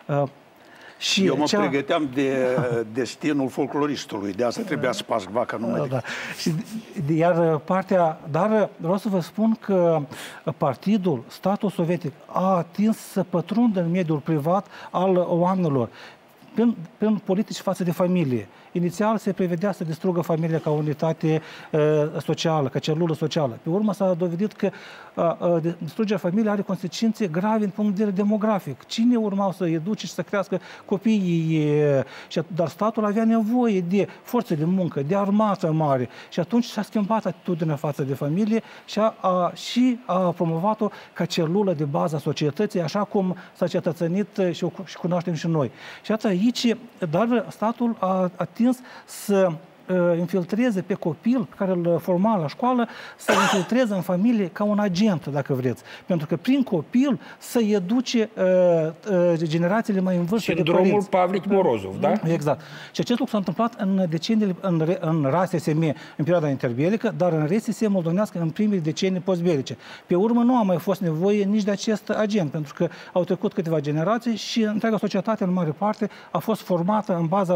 Eu mă pregăteam de destinul folcloristului, de asta trebuia să pasc vaca numai. Da. Dar vreau să vă spun că partidul, statul sovietic, a atins să pătrundă în mediul privat al oamenilor prin politici față de familie. Inițial se prevedea să distrugă familia ca unitate socială, ca celulă socială. Pe urmă s-a dovedit că distrugerea familiei are consecințe grave în punct de vedere demografic. Cine urmau să educe și să crească copiii? Dar statul avea nevoie de forțe de muncă, de armată mare. Și atunci s-a schimbat atitudinea față de familie și a promovat-o ca celulă de bază a societății, așa cum s-a cetățenit și cunoaștem și noi. Și atât aici, dar statul a atins să infiltreze pe copil care îl forma la școală, să infiltreze în familie ca un agent, dacă vreți. Pentru că prin copil să educe generațiile mai în vârstă de părinți. Sindromul Pavlik Morozov, da? Exact. Și acest lucru s-a întâmplat în deceniile, în RSSM, în perioada interbelică, dar în RSS moldovenească în primele decenii postbelice. Pe urmă nu a mai fost nevoie nici de acest agent, pentru că au trecut câteva generații și întreaga societate, în mare parte, a fost formată în baza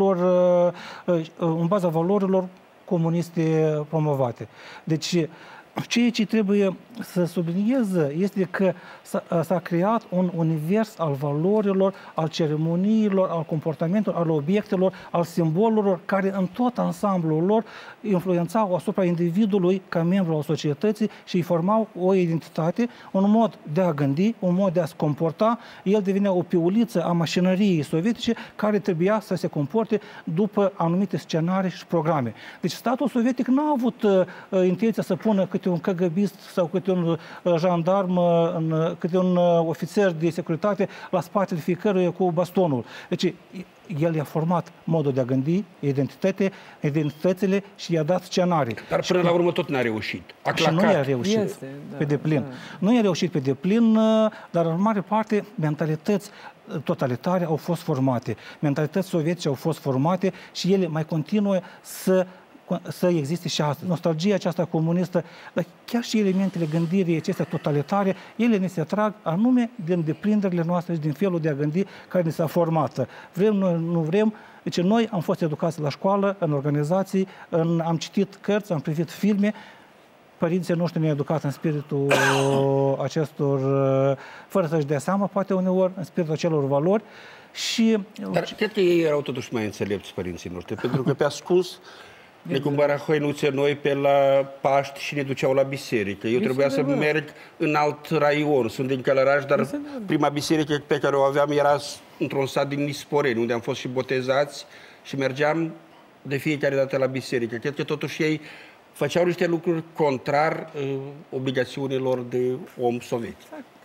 valorilor comuniste promovate. Deci, ceea ce trebuie să subliniez este că s-a creat un univers al valorilor, al ceremoniilor, al comportamentelor, al obiectelor, al simbolurilor, care în tot ansamblul lor influențau asupra individului ca membru al societății și îi formau o identitate, un mod de a gândi, un mod de a se comporta. El devenea o piuliță a mașinăriei sovietice care trebuia să se comporte după anumite scenarii și programe. Deci statul sovietic n-a avut intenția să pună câte un KGBist sau câte un jandarm, câte un ofițer de securitate la spatele fiecăruia cu bastonul. Deci el i-a format modul de a gândi, identitățile și i-a dat scenarii. Dar până la urmă tot n-a reușit. Și nu i-a reușit pe deplin. Nu i-a reușit pe deplin, dar în mare parte mentalități totalitare au fost formate. Mentalități sovietice au fost formate și ele mai continuă să existe și astăzi. Nostalgia aceasta comunistă, dar chiar și elementele gândirii acestea totalitare, ele ne se atrag anume din deprinderile noastre și din felul de a gândi care ne s-a format. Vrem, noi, nu vrem. Deci noi am fost educați la școală, în organizații, am citit cărți, am privit filme. Părinții noștri ne-au educat în spiritul acestor, fără să-și dea seama, poate uneori, în spiritul acelor valori. Dar cred că ei erau totuși mai înțelepți, părinții noștri, pentru că pe ascuns ne cumpăra hăinuțe noi pe la Paști și ne duceau la biserică. Eu trebuia să merg în alt raion. Sunt din Călăraș, dar prima biserică pe care o aveam era într-un sat din Nisporeni, unde am fost și botezați și mergeam de fiecare dată la biserică. Cred că totuși ei făceau niște lucruri contrar obligațiunilor de om sovietic.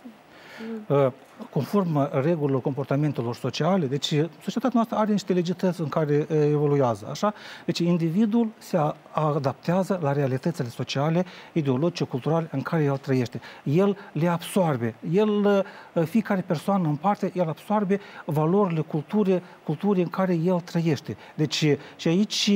Conform regulilor comportamentelor sociale, deci societatea noastră are niște legități în care evoluează, așa? Deci individul se adaptează la realitățile sociale, ideologice, culturale în care el trăiește. El le absorbe. Fiecare persoană în parte, el absorbe valorile culturii în care el trăiește. Deci, și aici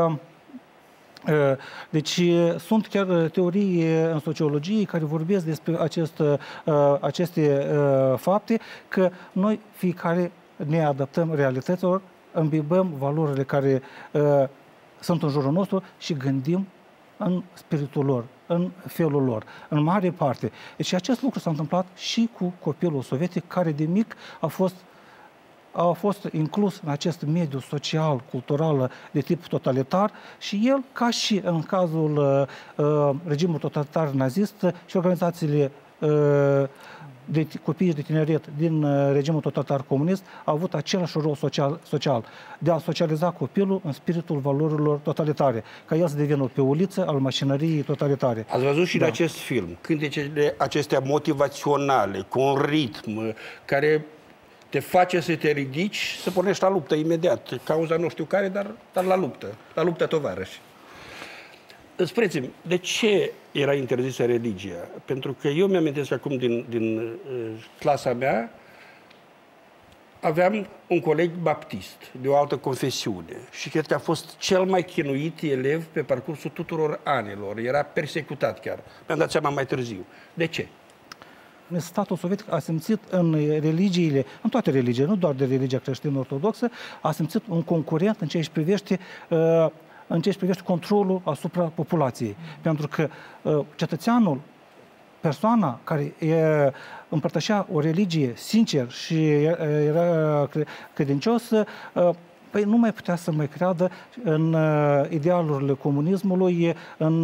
sunt chiar teorii în sociologie care vorbesc despre aceste fapte, că noi fiecare ne adaptăm realităților, îmbibăm valorile care sunt în jurul nostru și gândim în spiritul lor, în felul lor, în mare parte. Deci acest lucru s-a întâmplat și cu copilul sovietic, care de mic a fost inclus în acest mediu social, cultural de tip totalitar și el, ca și în cazul regimului totalitar nazist și organizațiile de copii de tineret din regimul totalitar comunist, a avut același rol social de a socializa copilul în spiritul valorilor totalitare, ca el să devină o piuliță al mașinăriei totalitare. Ați văzut și în acest film cântecele acestea motivaționale, cu un ritm care te face să te ridici, să pornești la luptă imediat. Cauza nu știu care, dar la luptă tovarăși. Spuneți-mi, de ce era interzisă religia? Pentru că eu mi-amintesc acum din clasa mea, aveam un coleg baptist, de o altă confesiune. Și cred că a fost cel mai chinuit elev pe parcursul tuturor anilor. Era persecutat chiar. Mi-am dat seama mai târziu. De ce? Statul sovietic a simțit în religiile, în toate religiile, nu doar de religia creștin-ortodoxă, a simțit un concurent în ceea ce privește controlul asupra populației. Pentru că cetățeanul, persoana care împărtășea o religie sincer și era credincios, păi nu mai putea să mai creadă în idealurile comunismului,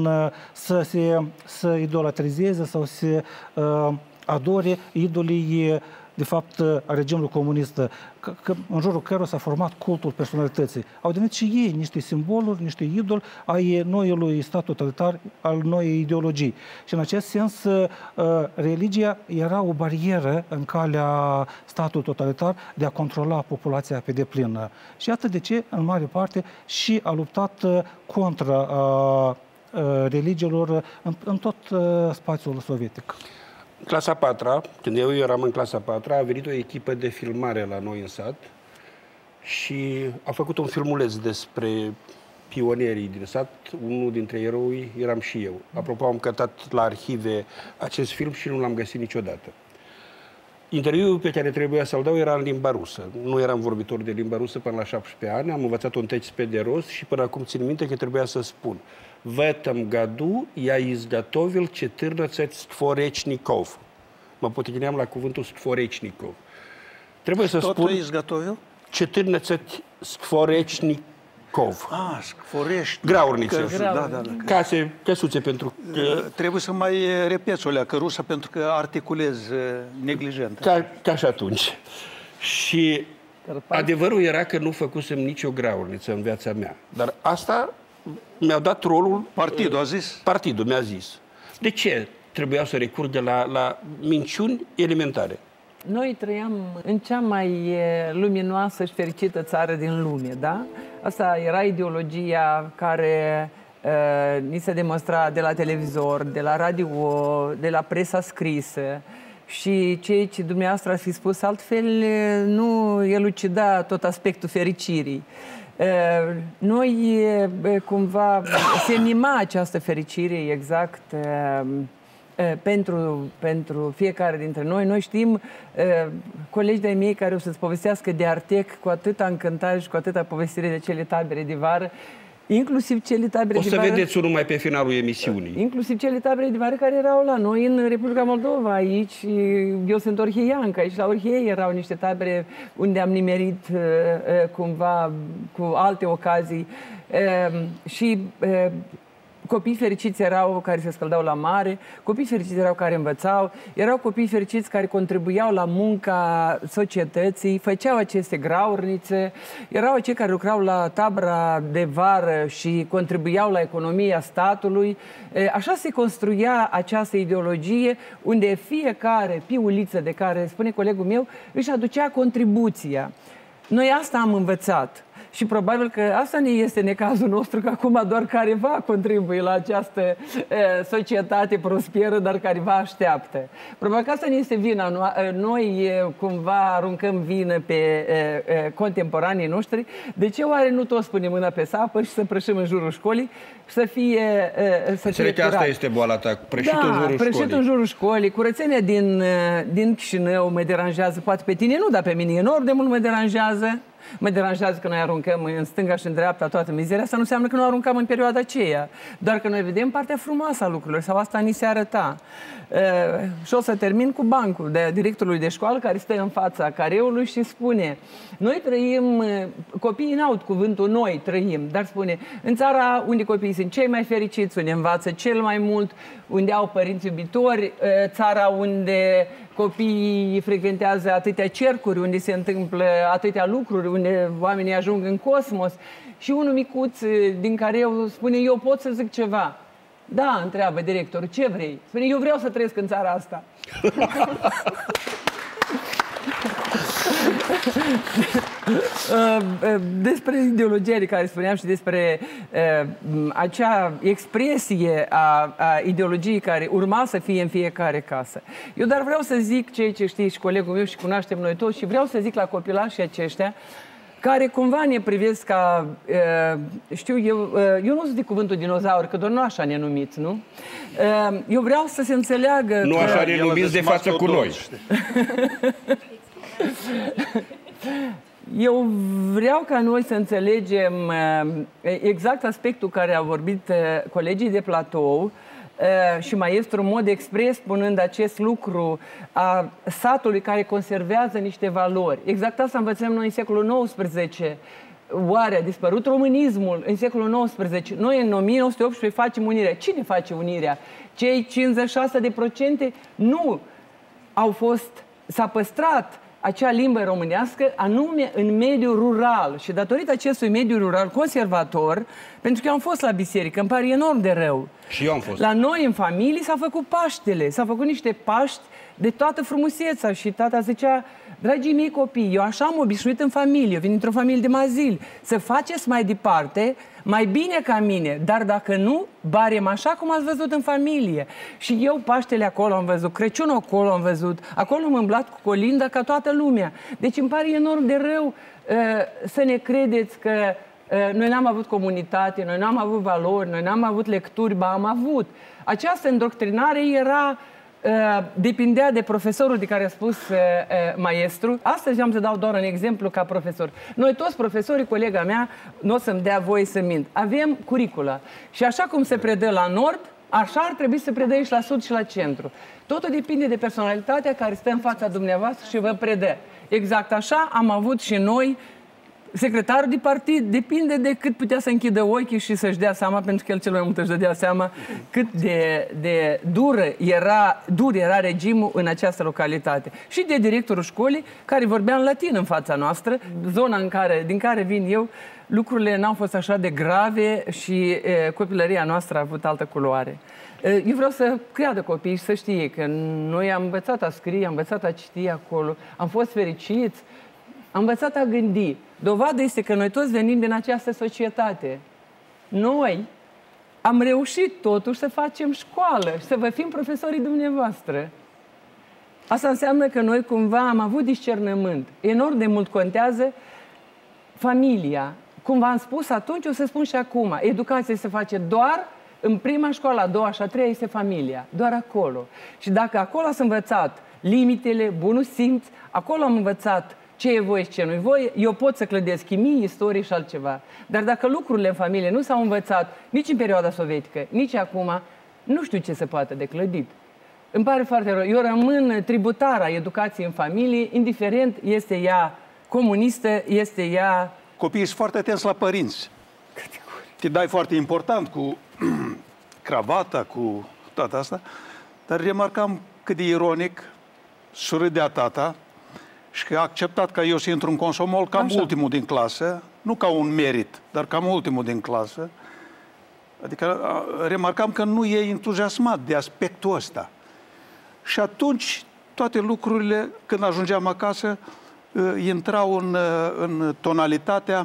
să idolatrizeze sau să adore idolii, de fapt, a regimului comunist, în jurul căruia s-a format cultul personalității. Au devenit și ei niște simboluri, niște idoli ai noiului stat totalitar, al noii ideologii. Și în acest sens, religia era o barieră în calea statului totalitar de a controla populația pe deplin. Și iată de ce, în mare parte, și a luptat contra religiilor în tot spațiul sovietic. În clasa 4-a, când eu eram în clasa 4-a, a venit o echipă de filmare la noi în sat și a făcut un filmuleț despre pionierii din sat. Unul dintre eroi eram și eu. Apropo, am căutat la arhive acest film și nu l-am găsit niciodată. Interviul pe care trebuia să-l dau era în limba rusă. Nu eram vorbitor de limba rusă până la 17 ani, am învățat un text pe de rost și până acum țin minte că trebuia să spun: В этом году я изготовил 14 stvorечников. Mă potineam la cuvântul stvorечников. Trebuie să spun... Totul изготовил? 14 stvorечников. Stvorești. Graurnițe. Da. Case, căsuțe pentru... Trebuie să mai repeți o leacă rusă pentru că articulez neglijent. Ca și atunci. Și adevărul era că nu făcusem nicio graurniță în viața mea. Dar asta mi-a dat rolul... Partidul a zis? Partidul mi-a zis. De ce trebuia să recurgă la minciuni elementare? Noi trăiam în cea mai luminoasă și fericită țară din lume, da? Asta era ideologia care ni se demonstra de la televizor, de la radio, de la presa scrisă. Și ceea ce dumneavoastră ați fi spus altfel nu elucida tot aspectul fericirii. Noi cumva se mima această fericire exact pentru fiecare dintre noi. Noi știm, colegi de-ai mei care o să-ți povestească de Artec cu atâta încântare și cu atâta povestire de cele tabere de vară, inclusiv cele tabere de vară... O să vedeți unul mai pe finalul emisiunii. Inclusiv cele tabere de vară care erau la noi în Republica Moldova, aici. Eu sunt orheiancă, aici la Orhei erau niște tabere unde am nimerit cumva cu alte ocazii și copii fericiți erau care se scăldau la mare, copii fericiți erau care învățau, erau copii fericiți care contribuiau la munca societății, făceau aceste graurnițe, erau cei care lucrau la tabăra de vară și contribuiau la economia statului. Așa se construia această ideologie unde fiecare piuliță de care spune colegul meu își aducea contribuția. Noi asta am învățat. Și probabil că asta ne este necazul nostru, că acum doar careva contribuie la această societate prosperă, dar careva așteaptă. Probabil că asta ne este vina. Noi cumva aruncăm vină pe contemporanii noștri. De ce oare nu toți punem mâna pe sapă și să prășim în jurul școlii și să fie curat? Asta este boala ta, prășitul în jurul școlii. Prășitul în jurul școlii. Curățenia din Chișinău mă deranjează, poate pe tine nu, dar pe mine enorm de mult mă deranjează. Mă deranjează că noi aruncăm în stânga și în dreapta toată mizeria. Asta nu înseamnă că nu aruncăm în perioada aceea. Doar că noi vedem partea frumoasă a lucrurilor sau asta ni se arăta. Și o să termin cu bancul de directorului de școală care stă în fața careului și spune: noi trăim, copiii n-aud cuvântul noi trăim, dar spune, în țara unde copiii sunt cei mai fericiți, unde învață cel mai mult, unde au părinți iubitori, țara unde copiii frecventează atâtea cercuri, unde se întâmplă atâtea lucruri, unde oamenii ajung în cosmos. Și unul micuț din care eu spune: eu pot să zic ceva. Da, întreabă directorul, ce vrei? Spune: eu vreau să trăiesc în țara asta. Despre ideologia de care spuneam și despre acea expresie a ideologiei care urma să fie în fiecare casă. Eu dar vreau să zic ceea ce știi și colegul meu și cunoaștem noi toți și vreau să zic la copilașii aceștia care cumva ne privesc ca, știu eu nu zic cuvântul dinozauri, că doar nu așa ne numiți, nu? Eu vreau să se înțeleagă... Nu așa ne numiți de față cu noi. Eu vreau ca noi să înțelegem exact aspectul care a vorbit colegii de platou și maestru în mod expres spunând acest lucru a satului care conservează niște valori. Exact asta învățăm noi în secolul XIX. Oare a dispărut românismul în secolul XIX? Noi în 1918 facem unirea. Cine face unirea? Cei 56% nu au fost, s-a păstrat acea limbă românească, anume în mediul rural. Și datorită acestui mediu rural conservator, pentru că eu am fost la biserică, îmi pare enorm de rău. Și eu am fost. La noi, în familie, s-a făcut Paștele, s-a făcut niște Paști de toată frumusețea și tata zicea: dragii mei copii, eu așa am obișnuit în familie, eu vin într-o familie de mazil, să faceți mai departe, mai bine ca mine, dar dacă nu, barem așa cum ați văzut în familie. Și eu Paștele acolo am văzut, Crăciunul acolo am văzut, acolo am îmblat cu colinda ca toată lumea. Deci îmi pare enorm de rău să ne credeți că noi n-am avut comunitate, noi n-am avut valori, noi n-am avut lecturi, ba am avut. Această îndoctrinare era depindea de profesorul de care a spus maestru. Astăzi am să dau doar un exemplu ca profesor. Noi toți profesorii, colega mea, nu o să-mi dea voie să mint. Avem curicula. Și așa cum se predă la nord, așa ar trebui să predă și la sud și la centru. Totul depinde de personalitatea care stă în fața dumneavoastră și vă predă. Exact așa am avut și noi. Secretarul de partid depinde de cât putea să închidă ochii și să-și dea seama, pentru că el cel mai mult își dădea seama cât de dur era regimul în această localitate. Și de directorul școlii, care vorbea în latin în fața noastră, zona din care vin eu, lucrurile n-au fost așa de grave și copilăria noastră a avut altă culoare. Eu vreau să creadă copiii și să știe că noi am învățat a scrie, am învățat a citi acolo, am fost fericiți, am învățat a gândi. Dovadă este că noi toți venim din această societate. Noi am reușit totuși să facem școală și să vă fim profesorii dumneavoastră. Asta înseamnă că noi cumva am avut discernământ. Enorm de mult contează familia. Cum v-am spus atunci, o să spun și acum. Educația se face doar în prima școală, a doua și a treia este familia. Doar acolo. Și dacă acolo ați învățat limitele, bunul simț, acolo am învățat ce e voie și ce nu-i voie, eu pot să clădesc chimie, istorie și altceva. Dar dacă lucrurile în familie nu s-au învățat nici în perioada sovietică, nici acum, nu știu ce se poate de clădit. Îmi pare foarte rău. Eu rămân tributara educației în familie, indiferent este ea comunistă, este ea... Copiii sunt foarte atenți la părinți. Te dai foarte important cu cravata, cu toată asta, dar remarcam cât de ironic surâdea tata și că a acceptat ca eu să intru în Consomol cam ultimul din clasă, nu ca un merit, dar cam ultimul din clasă. Adică remarcam că nu e entuziasmat de aspectul ăsta. Și atunci toate lucrurile, când ajungeam acasă, intrau în tonalitatea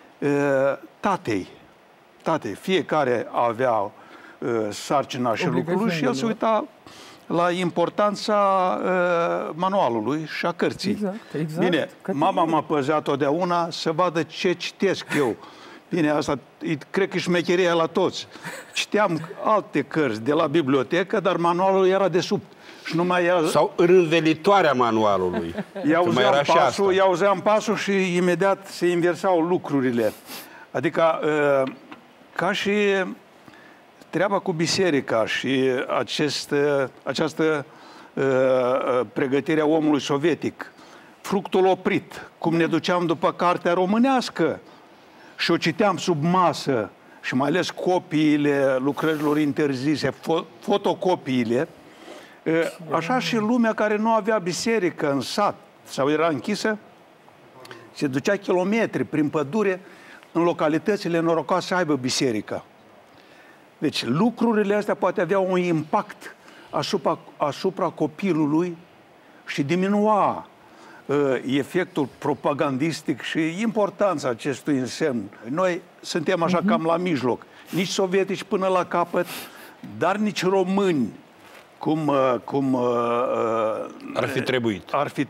tatei. Fiecare avea sarcina și lucruri și el se uita la importanța manualului și a cărții. Exact. Bine, mama m-a păzea totdeauna să vadă ce citesc eu. Bine, asta cred că e șmecheria la toți. Citeam alte cărți de la bibliotecă, dar manualul era de sub. Și nu mai era... Sau rânvelitoarea manualului. I-auzeam pasul și imediat se inversau lucrurile. Adică, ca și treaba cu biserica și această pregătire a omului sovietic, fructul oprit, cum ne duceam după cartea românească și o citeam sub masă și mai ales copiile lucrărilor interzise, fotocopiile, așa și lumea care nu avea biserică în sat sau era închisă, se ducea kilometri prin pădure în localitățile norocoase să aibă biserică. Deci lucrurile astea poate avea un impact asupra copilului și diminua efectul propagandistic și importanța acestui însemn. Noi suntem așa cam la mijloc. Nici sovietici până la capăt, dar nici români cum ar fi trebuit.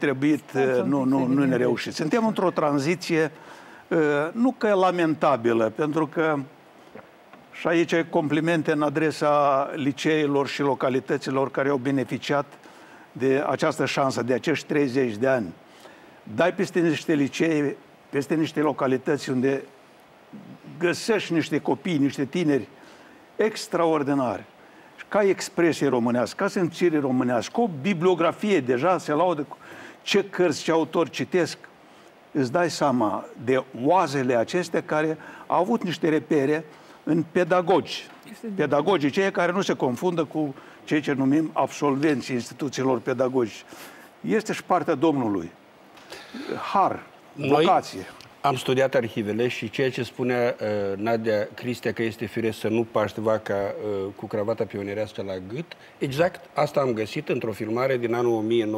Nu ne reușit. Suntem într-o tranziție nu că e lamentabilă, pentru că și aici complimente în adresa liceilor și localităților care au beneficiat de această șansă, de acești 30 de ani. Dai peste niște licee, peste niște localități unde găsești niște copii, niște tineri extraordinari, ca expresie românească, ca simțire românească, o bibliografie deja, se laudă cu ce cărți, ce autori citesc, îți dai seama de oazele acestea care au avut niște repere în pedagogi. Pedagogii, cei care nu se confundă cu cei ce numim absolvenții instituțiilor pedagogice. Este și partea Domnului. Har, vocație. Noi am studiat arhivele și ceea ce spunea Nadia Cristea că este firesc să nu paști vaca cu cravata pionerească la gât, exact asta am găsit într-o filmare din anul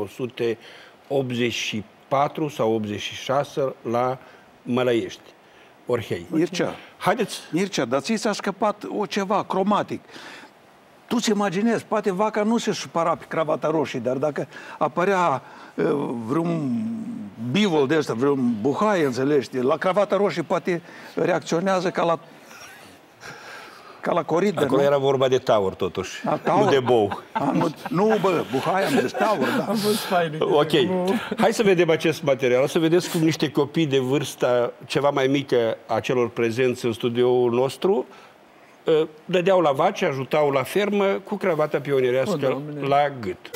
1984 sau 86 la Mălăiești. Orhei. Mircea, dar ți s-a scăpat ceva cromatic. Tu-ți imaginezi, poate vaca nu se supăra pe cravata roșie, dar dacă apărea vreun bivol de ăsta, vreun buhai, înțelegi, la cravata roșie poate reacționează ca ca la coridă, acolo era vorba de taur, totuși, nu de bou. Nu, bă, buhai, am zis taur, da. Am fost fain. Ok. Hai să vedem acest material. O să vedeți cum niște copii de vârsta ceva mai mică a celor prezenți în studioul nostru dădeau la vaci, ajutau la fermă cu cravata pionierească la gât.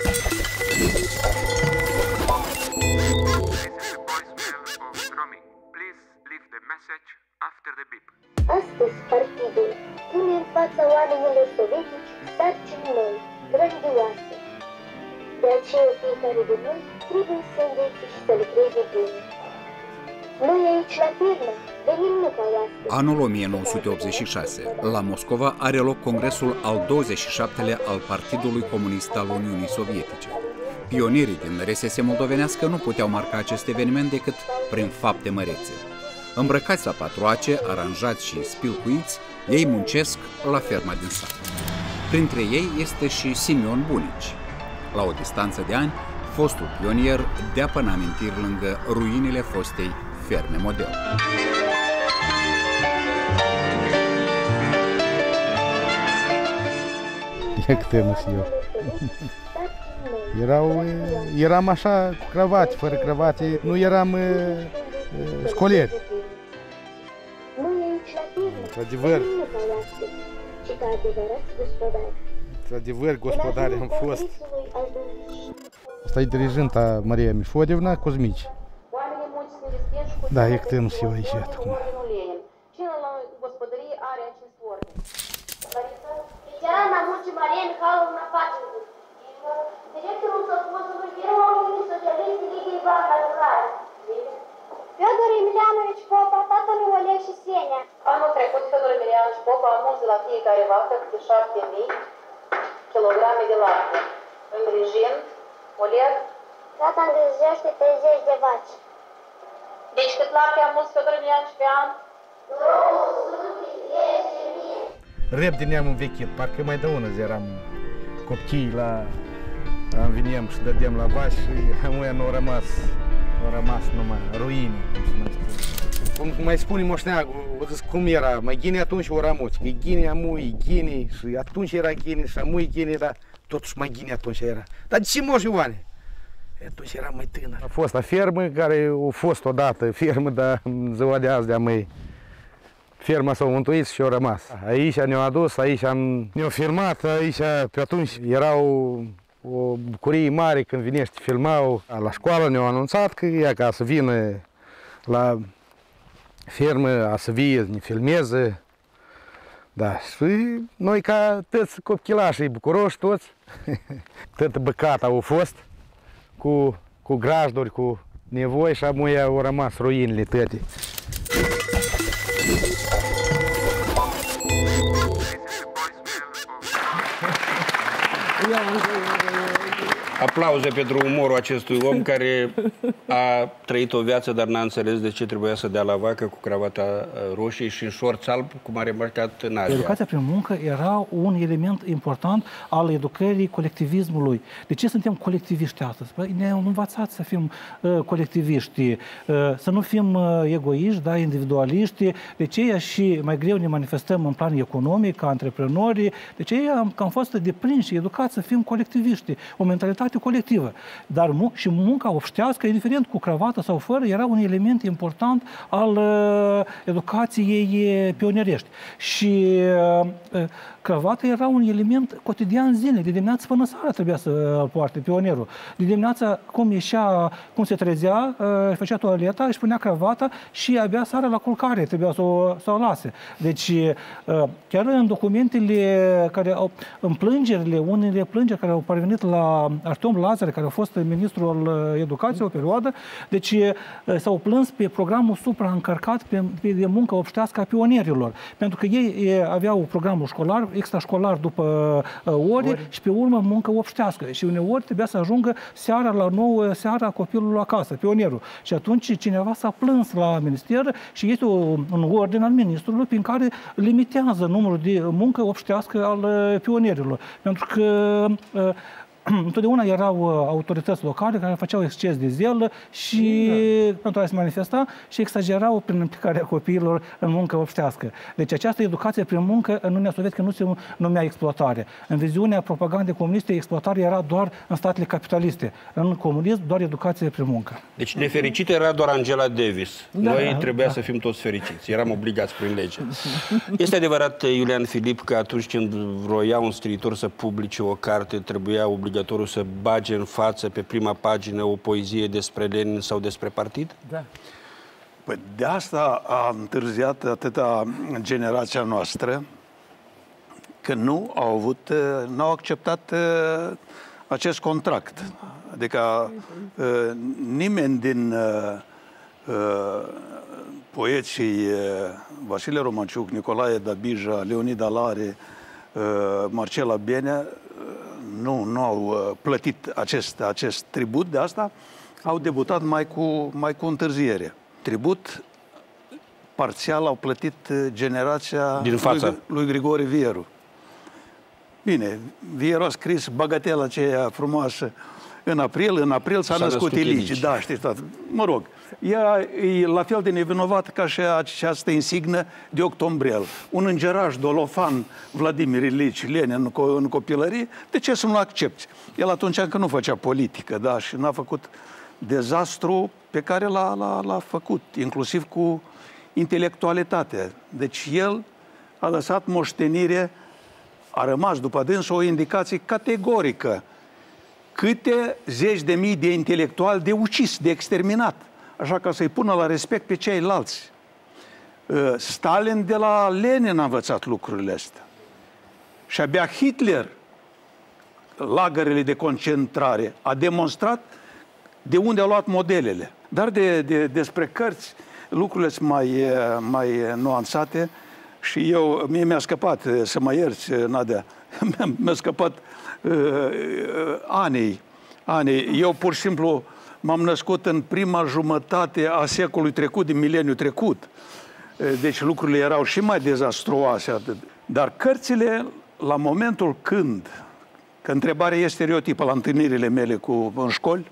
Astăzi, partidul pune în fața oamenilor sovietici sarcini noi, grandioase. De aceea, fiecare de noi trebuie să învețe și să lucreze bine. Noi aici, la firmă, venim nu ca oaspeți. Anul 1986, la Moscova, are loc congresul al 27-lea al Partidului Comunist al Uniunii Sovietice. Pionierii din RSS moldovenească nu puteau marca acest eveniment decât prin fapte mărețe. Îmbrăcați la patroace, aranjați și spilcuiți, ei muncesc la ferma din sat. Printre ei este și Simeon Bunici. La o distanță de ani, fostul pionier dea până amintiri lângă ruinile fostei ferme model. Як тему eu. Eram așa cu cravate, fără cravate, nu eram școlieri. Într-adevăr, gospodari am fost. Asta e diriginta Maria Mifodevna Cuzmici. Da, e câte eu aici, acum. Ветерана Мучи Мария Михайловна Пачкина, директором совхоза первого социалиста Лидии Ивановна Дураев. Федор Емельянович Popa, tatălui Oleg și Senia. Anul trecut, Fedor Emilianovici Popa a mulți de la fiecare vacă câte 7.000 kilograme de lapte. Îngrijind, Oleg? Tata îngrijește 30 de vaci. Deci cât lapte a mulți Fedor Emilianovici pe an? 210.000. Repede ne-am învechit, parcă mai de ună zi eram copii la... Veneam și dădeam la vaci și amuia n-au rămas numai ruine, cum se mai spune. Cum mai spune moșneagul, o zis cum era, mai ghine atunci o ramuți, că ghine amui, ghine și atunci era ghine și amui ghine, dar totuși mai ghine atunci era. Dar de ce Moș Ioane? Atunci eram mai tânăr. A fost la fermă care a fost odată fermă, dar în ziua de azi de-a măi ferma s-a mântuit și a rămas. Aici ne-au adus, aici ne-au filmat, aici pe atunci era o bucurie mare când vine și filmau. La școală ne-au anunțat că ea ca să vină la fermă, a să vie, ne filmeze. Da, și noi ca toți copilașii bucuroși, toți, tot băcat au fost cu grajduri, cu nevoi și amuia au rămas ruinile toate. Aplauze pentru umorul acestui om care a trăit o viață, dar n-a înțeles de ce trebuia să dea la vacă cu cravata roșie și în șorț alb, cum a remarcat Nadia. Educația prin muncă era un element important al educării colectivismului. De ce suntem colectiviști astăzi? Ne-au învățat să fim colectiviști, să nu fim egoiști, da, individualiști. De ce și mai greu ne manifestăm în plan economic, ca antreprenori. De ce am fost deprinși, educați să fim colectiviști. O mentalitate colectivă. Dar și munca obștească, indiferent cu cravată sau fără, era un element important al educației pionierești. Și cravata era un element cotidian zilnic. De dimineață până seara trebuia să poarte pionierul. De dimineața, cum ieșea, cum se trezea, își făcea toaleta, își punea cravata și abia seara la culcare trebuia să o lase. Deci, chiar în documentele care au, în plângerile, unele plângeri care au parvenit la Artem Lazar, care a fost ministrul al educației o perioadă, deci s-au plâns pe programul supraîncărcat de muncă obștească a pionierilor. Pentru că ei aveau programul școlar, extrașcolar după ori și pe urmă muncă obștească. Și uneori trebuia să ajungă seara la 9 seara copilul acasă, pionierul. Și atunci cineva s-a plâns la minister și este un ordin al ministrului prin care limitează numărul de muncă obștească al pionierilor. Pentru că întotdeauna erau autorități locale care făceau exces de zel și pentru a se manifesta și exagerau prin implicarea copiilor în muncă obștească. Deci această educație prin muncă în Uniunea Sovietică nu se numea exploatare. În viziunea propagandei comuniste, exploatarea era doar în statele capitaliste. În comunism, doar educație prin muncă. Deci nefericită era doar Angela Davis. Noi trebuia să fim toți fericiți. Eram obligați prin lege. Este adevărat, Iulian Filip, că atunci când vroia un scriitor să publice o carte, trebuia obligatoriu să bage în față, pe prima pagină, o poezie despre Lenin sau despre partid? Da. Păi de asta a întârziat atâta generația noastră, că nu au acceptat acest contract. Adică nimeni din poeții Vasile Romanciuc, Nicolae Dabija, Leonid Alare, Marcela Benea nu au plătit acest tribut, de asta au debutat mai cu întârziere. Tribut parțial au plătit generația lui Grigore Vieru. Bine, Vieru a scris bagatela aceea frumoasă în april s-a născut Ilici. Da, știți tot. Mă rog, ea e la fel de nevinovat ca și această insignă de octombrel. Un îngeraș dolofan, Vladimir Ilici Lenin în copilărie, de ce să nu accepti? El atunci încă nu făcea politică, da, și n-a făcut dezastru pe care l-a făcut, inclusiv cu intelectualitate. Deci el a lăsat moștenire, a rămas după dânsul o indicație categorică. Câte zeci de mii de intelectuali de ucis, de exterminat, așa ca să-i pună la respect pe ceilalți. Stalin de la Lenin a învățat lucrurile astea. Și abia Hitler, lagărele de concentrare, a demonstrat de unde a luat modelele. Dar despre cărți, lucrurile sunt mai nuanțate și mie mi-a scăpat, să mă ierți, Nadia, mi-a scăpat anii. Eu pur și simplu m-am născut în prima jumătate a secolului trecut, din mileniul trecut. Deci lucrurile erau și mai dezastruoase. Dar cărțile, la momentul că întrebarea e stereotipă la întâlnirile mele în școli,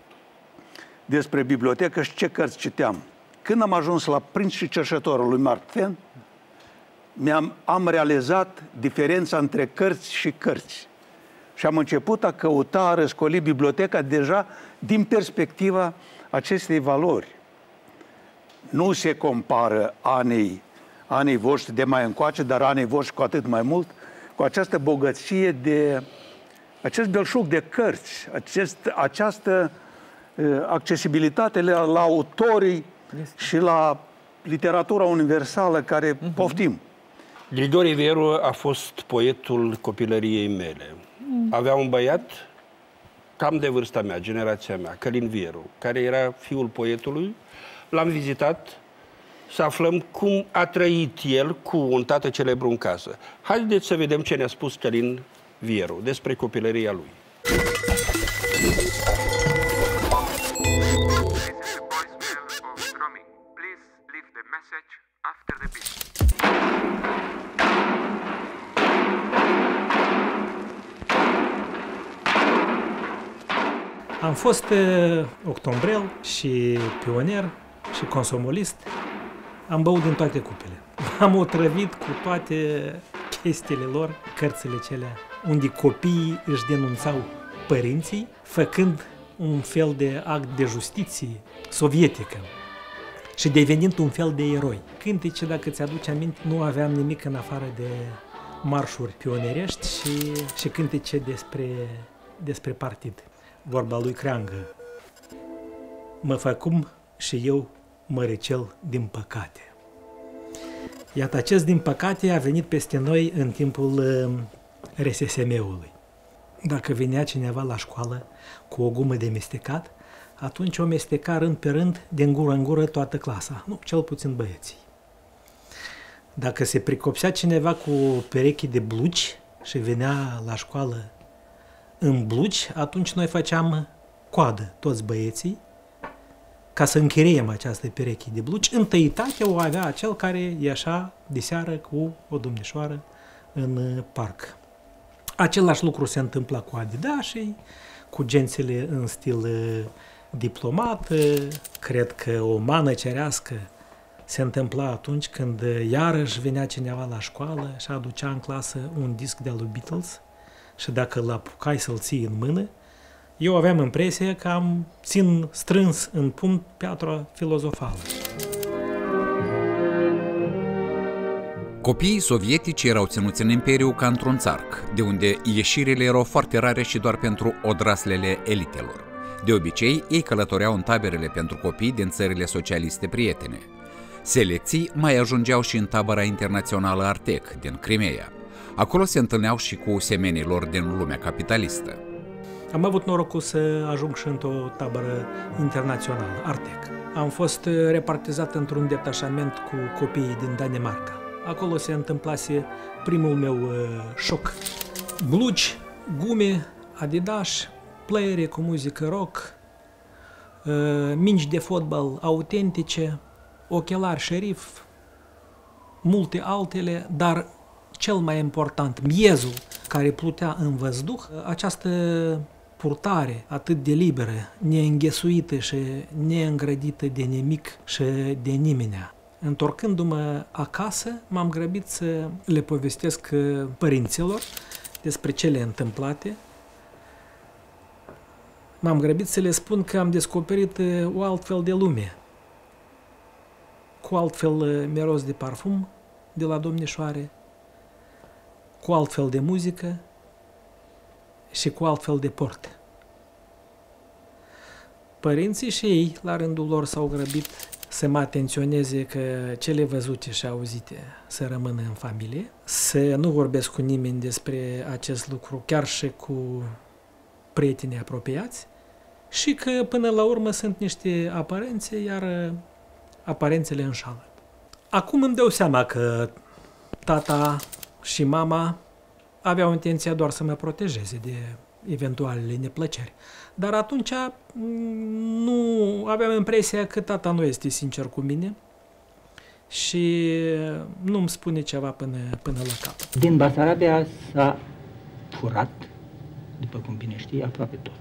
despre bibliotecă și ce cărți citeam. Când am ajuns la Prinț și Cerșetorul lui Mark Twain, am realizat diferența între cărți și cărți. Și am început a căuta, a răscoli biblioteca deja din perspectiva acestei valori. Nu se compară anii voștri de mai încoace, dar anii voștri cu atât mai mult, cu această bogăție acest belșug de cărți, această accesibilitate la autorii și la literatura universală care poftim. Grigore Vieru a fost poetul copilăriei mele. Avea un băiat cam de vârsta mea, generația mea, Călin Vieru, care era fiul poetului. L-am vizitat să aflăm cum a trăit el cu un tată celebru în casă. Haideți să vedem ce ne-a spus Călin Vieru despre copilăria lui. Am fost octombrel și pionier și consomolist. Am băut din toate cupele. Am otrăvit cu toate chestiile lor, cărțile celea, unde copiii își denunțau părinții, făcând un fel de act de justiție sovietică și devenind un fel de eroi. Cântece, dacă ți-aduci aminte, nu aveam nimic în afară de marșuri pionerești și cântece despre partid. Vorba lui Creangă. Mă făcum și eu măricel din păcate. Iată, acest din păcate a venit peste noi în timpul RSSM-ului. Dacă venea cineva la școală cu o gumă de mestecat, atunci o mesteca rând pe rând, din gură în gură, toată clasa. Nu, cel puțin băieții. Dacă se pricopsea cineva cu perechi de blugi și venea la școală în blugi, atunci noi făceam coadă, toți băieții, ca să închiriem această pereche de blugi. Întâietatea o avea acel care ieșea de seară cu o domnișoară în parc. Același lucru se întâmpla cu Adidașii, cu gențele în stil diplomat. Cred că o mană cerească se întâmpla atunci când iarăși venea cineva la școală și aducea în clasă un disc de-al lui Beatles și dacă îl apucai să-l ții în mână, eu aveam impresia că țin strâns în pumn Piatra Filozofală. Copiii sovietici erau ținuți în imperiu ca într-un țarc, de unde ieșirile erau foarte rare și doar pentru odraslele elitelor. De obicei, ei călătoreau în taberele pentru copii din țările socialiste prietene. Selecții mai ajungeau și în tabăra internațională Artec, din Crimea. Acolo se întâlneau și cu semenii lor din lumea capitalistă. Am avut norocul să ajung și într-o tabără internațională, Artec. Am fost repartizat într-un detașament cu copiii din Danemarca. Acolo se întâmplase primul meu șoc. Blugi, gume, Adidas, playere cu muzică rock, mingi de fotbal autentice, ochelari șerif, multe altele, dar cel mai important, miezul care plutea în văzduh, această purtare atât de liberă, neînghesuită și neîngrădită de nimic și de nimenea. Întorcându-mă acasă, m-am grăbit să le povestesc părinților despre cele întâmplate. M-am grăbit să le spun că am descoperit o altfel de lume, cu altfel miros de parfum de la domnișoare, cu altfel de muzică și cu altfel de porte. Părinții și ei, la rândul lor, s-au grăbit să mă atenționeze că cele văzute și auzite să rămână în familie, să nu vorbesc cu nimeni despre acest lucru, chiar și cu prietenii apropiați, și că până la urmă sunt niște aparențe, iar aparențele înșală. Acum îmi dau seama că tata și mama aveau intenția doar să mă protejeze de eventualele neplăceri. Dar atunci nu aveam impresia că tata nu este sincer cu mine și nu îmi spune ceva până la capăt. Din Basarabia s-a furat, după cum bine știi, aproape tot.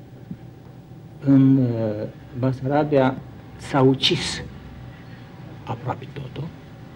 În Basarabia s-a ucis aproape totul.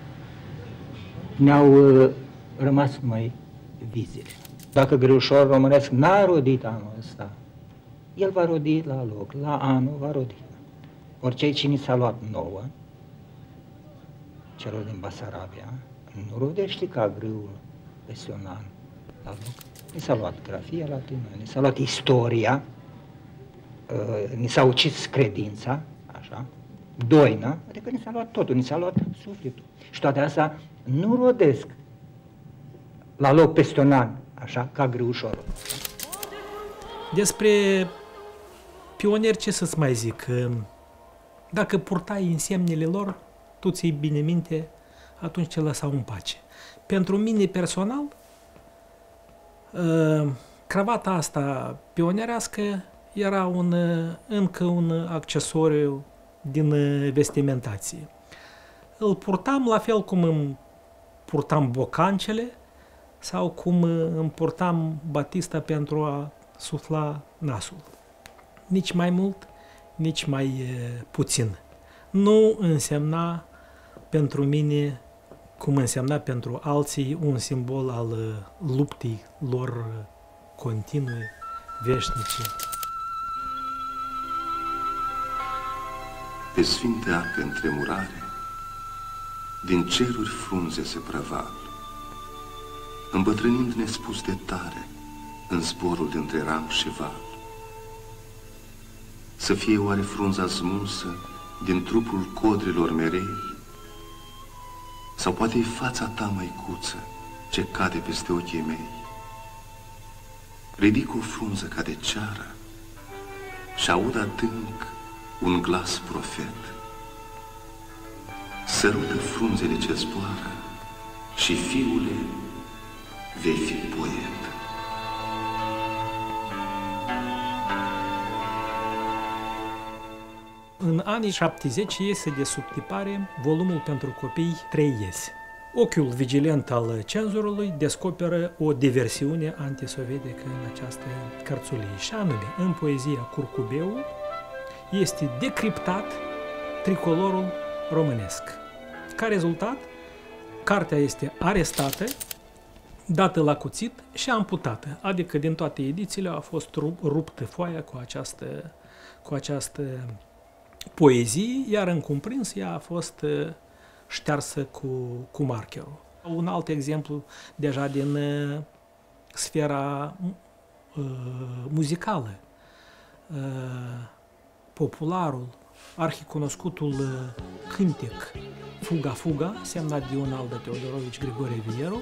Ne-au rămas numai vizele. Dacă greușor românesc n-a rodit anul ăsta, el va rodi la loc, la anul va rodi. Orice cine s-a luat nouă, celor din Basarabia, nu rodește ca grâul peste un an la loc. Ni s-a luat grafia latină, ni s-a luat istoria, ni s-a ucis credința, așa, doina, adică ni s-a luat totul, ni s-a luat sufletul. Și toate astea nu rodesc la loc peste un an, așa, ca grâușorul. Despre pionieri ce să-ți mai zic? Dacă purtai însemnele lor, tu ți-ai bine minte, atunci te lăsau în pace. Pentru mine personal, cravata asta pionerească era încă un accesoriu din vestimentație. Îl purtam la fel cum îmi purtam bocancele sau cum îmi purtam batista pentru a sufla nasul. Nici mai mult, nici mai puțin. Nu însemna pentru mine, cum însemna pentru alții, un simbol al luptei lor continue, veșnice. Pe sfinte ape în tremurare, din ceruri frunze se prăval, îmbătrânind nespus de tare în zborul dintre ram și val. Să fie oare frunza smulsă din trupul codrilor merei? Sau poate-i fața ta, măicuță, ce cade peste ochii mei? Ridic o frunză ca de ceară și aud adânc un glas profet. Sărută frunzele ce zboară și, fiule, vei fi poet. În anii 70 iese de sub tipare volumul pentru copii 3 iese. Ochiul vigilent al cenzorului descoperă o diversiune antisovietică în această cărțulie. Și anume, în poezia Curcubeu este decriptat tricolorul românesc. Ca rezultat, cartea este arestată, dată la cuțit și amputată. Adică din toate edițiile a fost ruptă foaia cu această poezie, iar în cuprins ea a fost ștearsă cu markerul. Un alt exemplu deja din sfera muzicală. Popularul, arhicunoscutul cântec Fuga Fuga, semnat de un alt de Teodorovici Grigore Vieru,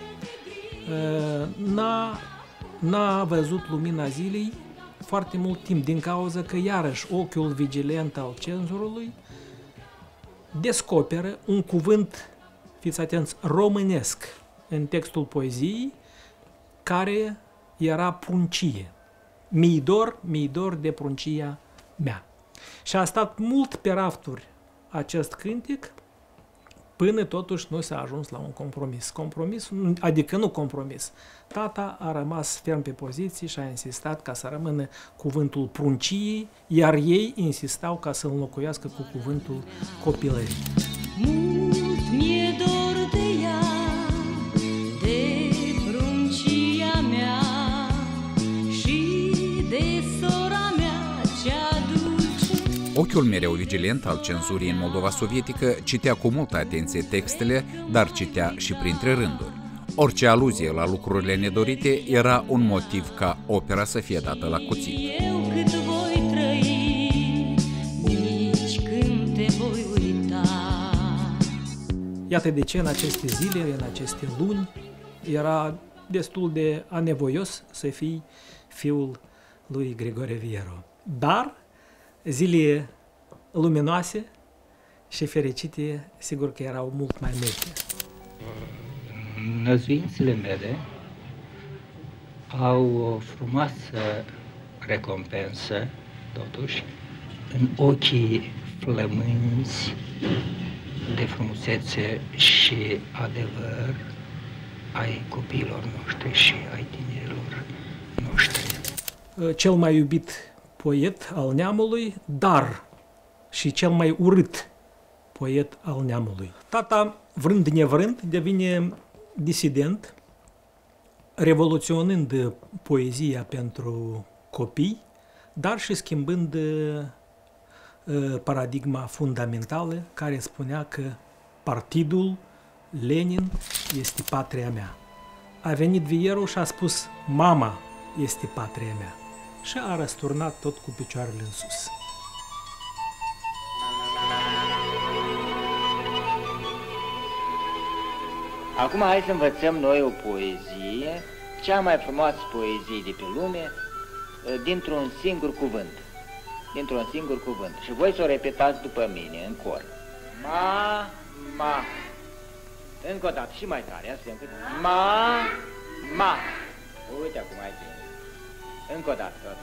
n-a văzut lumina zilei foarte mult timp, din cauza că iarăși ochiul vigilent al cenzorului descoperă un cuvânt, fiți atenți, românesc în textul poeziei, care era pruncie. Mi-i dor de pruncia mea. Și a stat mult pe rafturi acest cântec până totuși nu s-a ajuns la un compromis. Adică nu compromis. Tata a rămas ferm pe poziții și a insistat ca să rămână cuvântul prunciei, iar ei insistau ca să înlocuiască cu cuvântul copilării. Mult mi-e dor de ea, de pruncia mea și de sora mea cea dulce. Ochiul mereu vigilent al cenzurii în Moldova sovietică citea cu multă atenție textele, dar citea și printre rânduri. Orice aluzie la lucrurile nedorite era un motiv ca opera să fie dată la cuțit. Eu cât voi trăi, nici când te voi uita. Iată de ce în aceste zile, în aceste luni, era destul de anevoios să fii fiul lui Grigore Vieru. Dar zile luminoase și fericite, sigur că erau mult mai multe. Năzuințele mele au o frumoasă recompensă, totuși, în ochii flămânzi de frumusețe și adevăr ai copiilor noștri și ai tinerilor noștri. Cel mai iubit poet al neamului, dar și cel mai urât poet al neamului. Tata, vrând nevrând, devine disident, revoluționând poezia pentru copii, dar și schimbând paradigma fundamentală care spunea că partidul Lenin este patria mea. A venit Vieru și a spus: mama este patria mea. Și a răsturnat tot cu picioarele în sus. Acum hai să învățăm noi o poezie, cea mai frumoasă poezie de pe lume, dintr-un singur cuvânt. Dintr-un singur cuvânt. Și voi să o repetați după mine, în cor. Ma. Încă o dată, și mai tare, ia să vedem cât. Ma. Uite acum ai bine. Încă o dată, tot.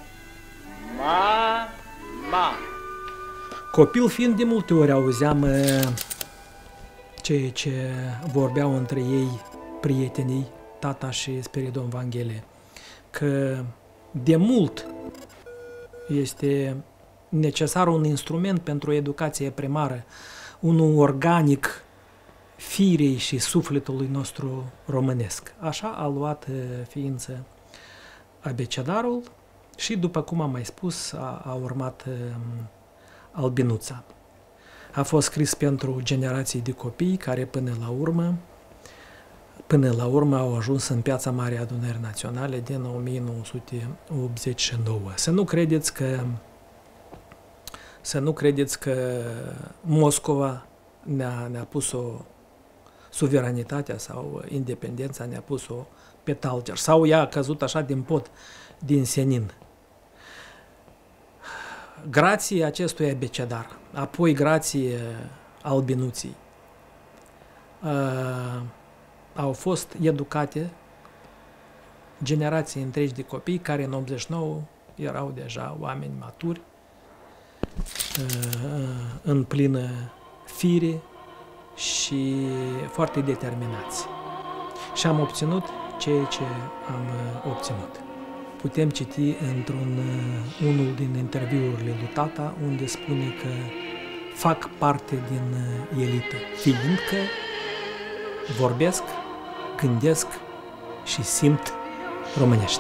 Ma. Copil fiind, de multe ori auzeam ceea ce vorbeau între ei prietenii, tata și Spiridon Vanghele, că de mult este necesar un instrument pentru educație primară, unul organic firei și sufletului nostru românesc. Așa a luat ființă abecedarul și, după cum am mai spus, a urmat albinuța. A fost scris pentru generații de copii care până la urmă au ajuns în Piața Marii Adunări Naționale din 1989. Să nu credeți că Moscova ne-a pus-o suveranitatea sau independența, ne-a pus-o pe talger, sau ea a căzut așa din pod, din senin. Grație acestui abecedar, apoi grație albinuții, au fost educate generații întregi de copii care în 89 erau deja oameni maturi, în plină fire, și foarte determinați. Și am obținut ceea ce am obținut. Putem citi unul din interviurile lui tata, unde spune că fac parte din elită, fiindcă vorbesc, gândesc și simt românește.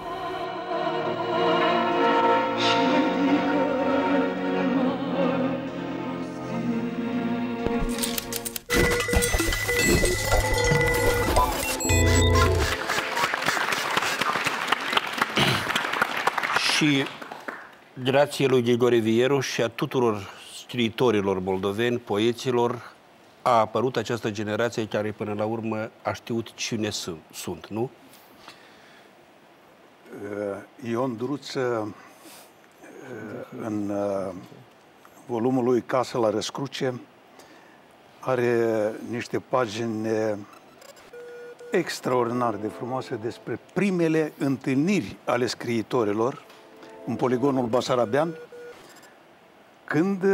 Și grație lui Grigore Vieru și a tuturor scriitorilor moldoveni, poeților, a apărut această generație care până la urmă a știut cine sunt, nu? Ion Druță, în volumul lui Casă la Răscruce, are niște pagini extraordinar de frumoase despre primele întâlniri ale scriitorilor în poligonul basarabean, când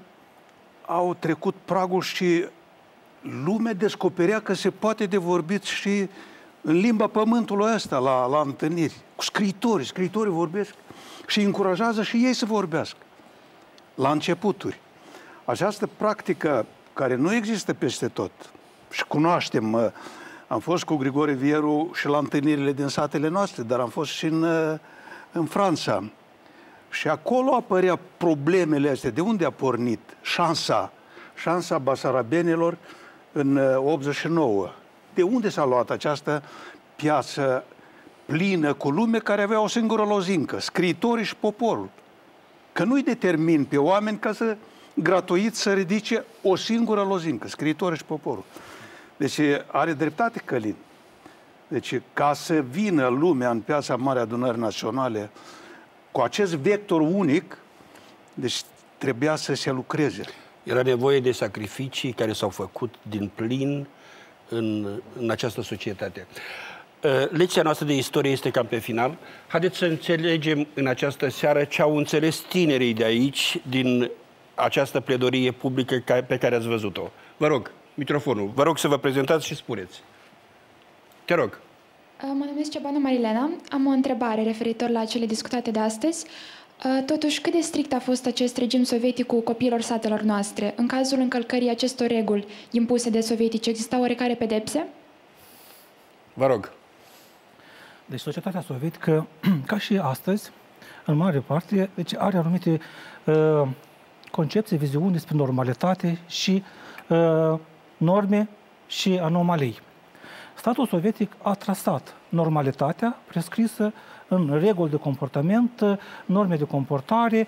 au trecut pragul și lumea descoperea că se poate de vorbit și în limba pământului ăsta la întâlniri cu scriitorii. Scriitorii vorbesc și încurajează și ei să vorbească la începuturi. Această practică care nu există peste tot și cunoaștem. Am fost cu Grigore Vieru și la întâlnirile din satele noastre, dar am fost și în Franța. Și acolo apărea problemele astea. De unde a pornit șansa basarabenilor în 89? De unde s-a luat această piață plină cu lume care avea o singură lozincă? Scriitorii și poporul. Că nu-i determin pe oameni ca să gratuit să ridice o singură lozincă, scriitorii și poporul. Deci are dreptate Călin. Deci ca să vină lumea în piața Marii Adunări Naționale cu acest vector unic, deci trebuia să se lucreze. Era nevoie de sacrificii care s-au făcut din plin în această societate. Lecția noastră de istorie este cam pe final. Haideți să înțelegem în această seară ce au înțeles tinerii de aici din această pledorie publică pe care ați văzut-o. Vă rog, microfonul. Vă rog să vă prezentați și spuneți. Te rog. Mă numesc Ciobanu Marilena. Am o întrebare referitor la cele discutate de astăzi. Totuși, cât de strict a fost acest regim sovietic cu copiilor satelor noastre? În cazul încălcării acestor reguli impuse de sovietici, exista oarecare pedepse? Vă rog. Deci societatea sovietică, ca și astăzi, în mare parte, deci are anumite concepții, viziuni despre normalitate și norme și anomalii. Statul sovietic a trasat normalitatea prescrisă în reguli de comportament, norme de comportare,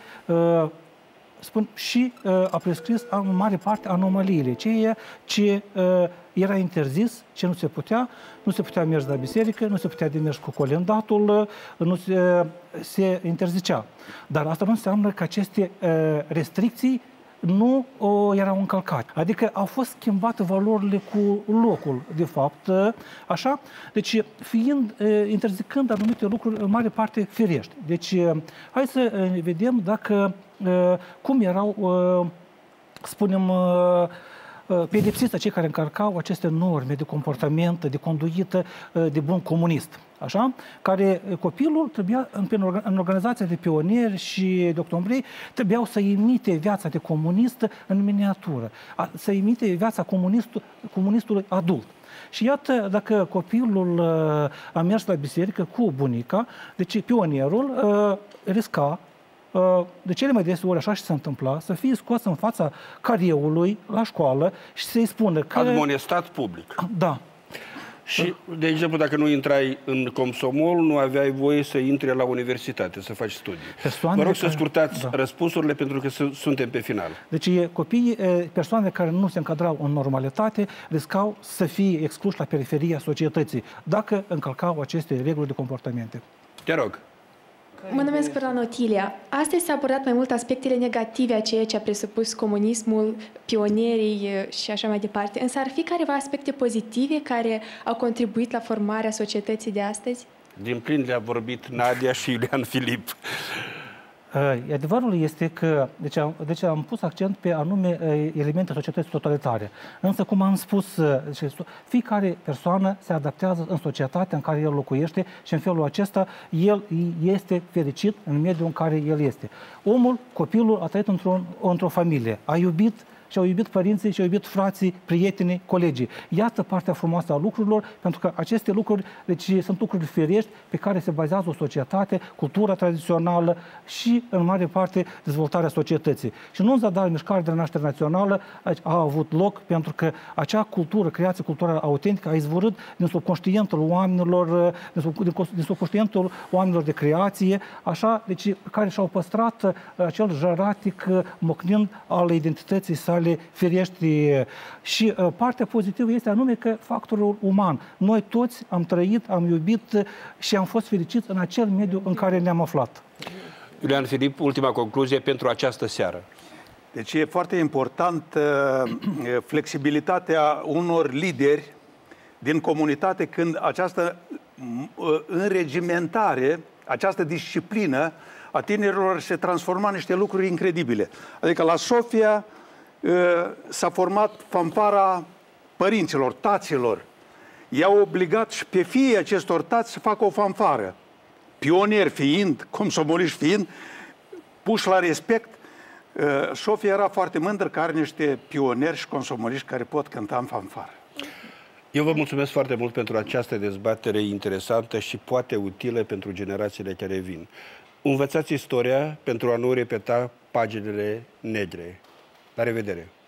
și a prescris în mare parte anomaliile, ceea ce era interzis, ce nu se putea merge la biserică, nu se putea de mers cu colendatul, nu se interzicea. Dar asta nu înseamnă că aceste restricții nu erau încălcate. Adică au fost schimbate valorile cu locul, de fapt, așa. Deci, interzicând anumite lucruri, în mare parte firești. Deci, hai să vedem dacă, cum erau, spunem, pedepsiți cei care încălcau aceste norme de comportament, de conduită, de bun comunist. Așa? Care copilul trebuia, în organizația de pionieri și de octombrei, trebuiau să imite viața de comunist în miniatură, să imite viața comunistului adult. Și iată, dacă copilul a mers la biserică cu bunica, deci pionierul risca, de cele mai dese ori așa și se întâmpla, să fie scos în fața carieului la școală și să-i spună că... Admonestat public. Da. Și, de exemplu, dacă nu intrai în Comsomol, nu aveai voie să intri la universitate, să faci studii. Vă rog să scurtați răspunsurile, pentru că suntem pe final. Deci copiii, persoane care nu se încadrau în normalitate, riscau să fie excluși la periferia societății, dacă încălcau aceste reguli de comportamente. Te rog. Mă numesc Fernanda Otilia. Astăzi s-a abordat mai mult aspectele negative a ceea ce a presupus comunismul, pionierii și așa mai departe. Însă ar fi careva aspecte pozitive care au contribuit la formarea societății de astăzi? Din plin le-a vorbit Nadia și Iulian Filip. Adevărul este că, deci am pus accent pe anume elemente societății totalitare. Însă, cum am spus, fiecare persoană se adaptează în societatea în care el locuiește și în felul acesta el este fericit în mediul în care el este. Omul, copilul, a trăit într-o familie, a iubit și au iubit părinții, și au iubit frații, prietenii, colegii. Iată partea frumoasă a lucrurilor, pentru că aceste lucruri, deci sunt lucruri firești pe care se bazează o societate, cultura tradițională și, în mare parte, dezvoltarea societății. Și nu în zadar mișcarea de renaștere națională a avut loc pentru că acea cultură, creație culturală autentică a izvorât din subconștientul oamenilor, din subconștientul oamenilor de creație, așa, deci, care și-au păstrat acel jăratic mocnind al identității sale firești. Și partea pozitivă este anume că factorul uman. Noi toți am trăit, am iubit și am fost fericiți în acel mediu în care ne-am aflat. Iulian Filip, ultima concluzie pentru această seară. Deci e foarte important flexibilitatea unor lideri din comunitate când această înregimentare, această disciplină a tinerilor se transforma în niște lucruri incredibile. Adică la Sofia s-a format fanfara părinților, taților. I-au obligat și pe fiii acestor tați să facă o fanfară. Pionieri fiind, comsomoliști fiind, puși la respect, Sofia era foarte mândră că are niște pionieri și comsomoliști care pot cânta în fanfară. Eu vă mulțumesc foarte mult pentru această dezbatere interesantă și poate utilă pentru generațiile care vin. Învățați istoria pentru a nu repeta paginile negre. La revedere!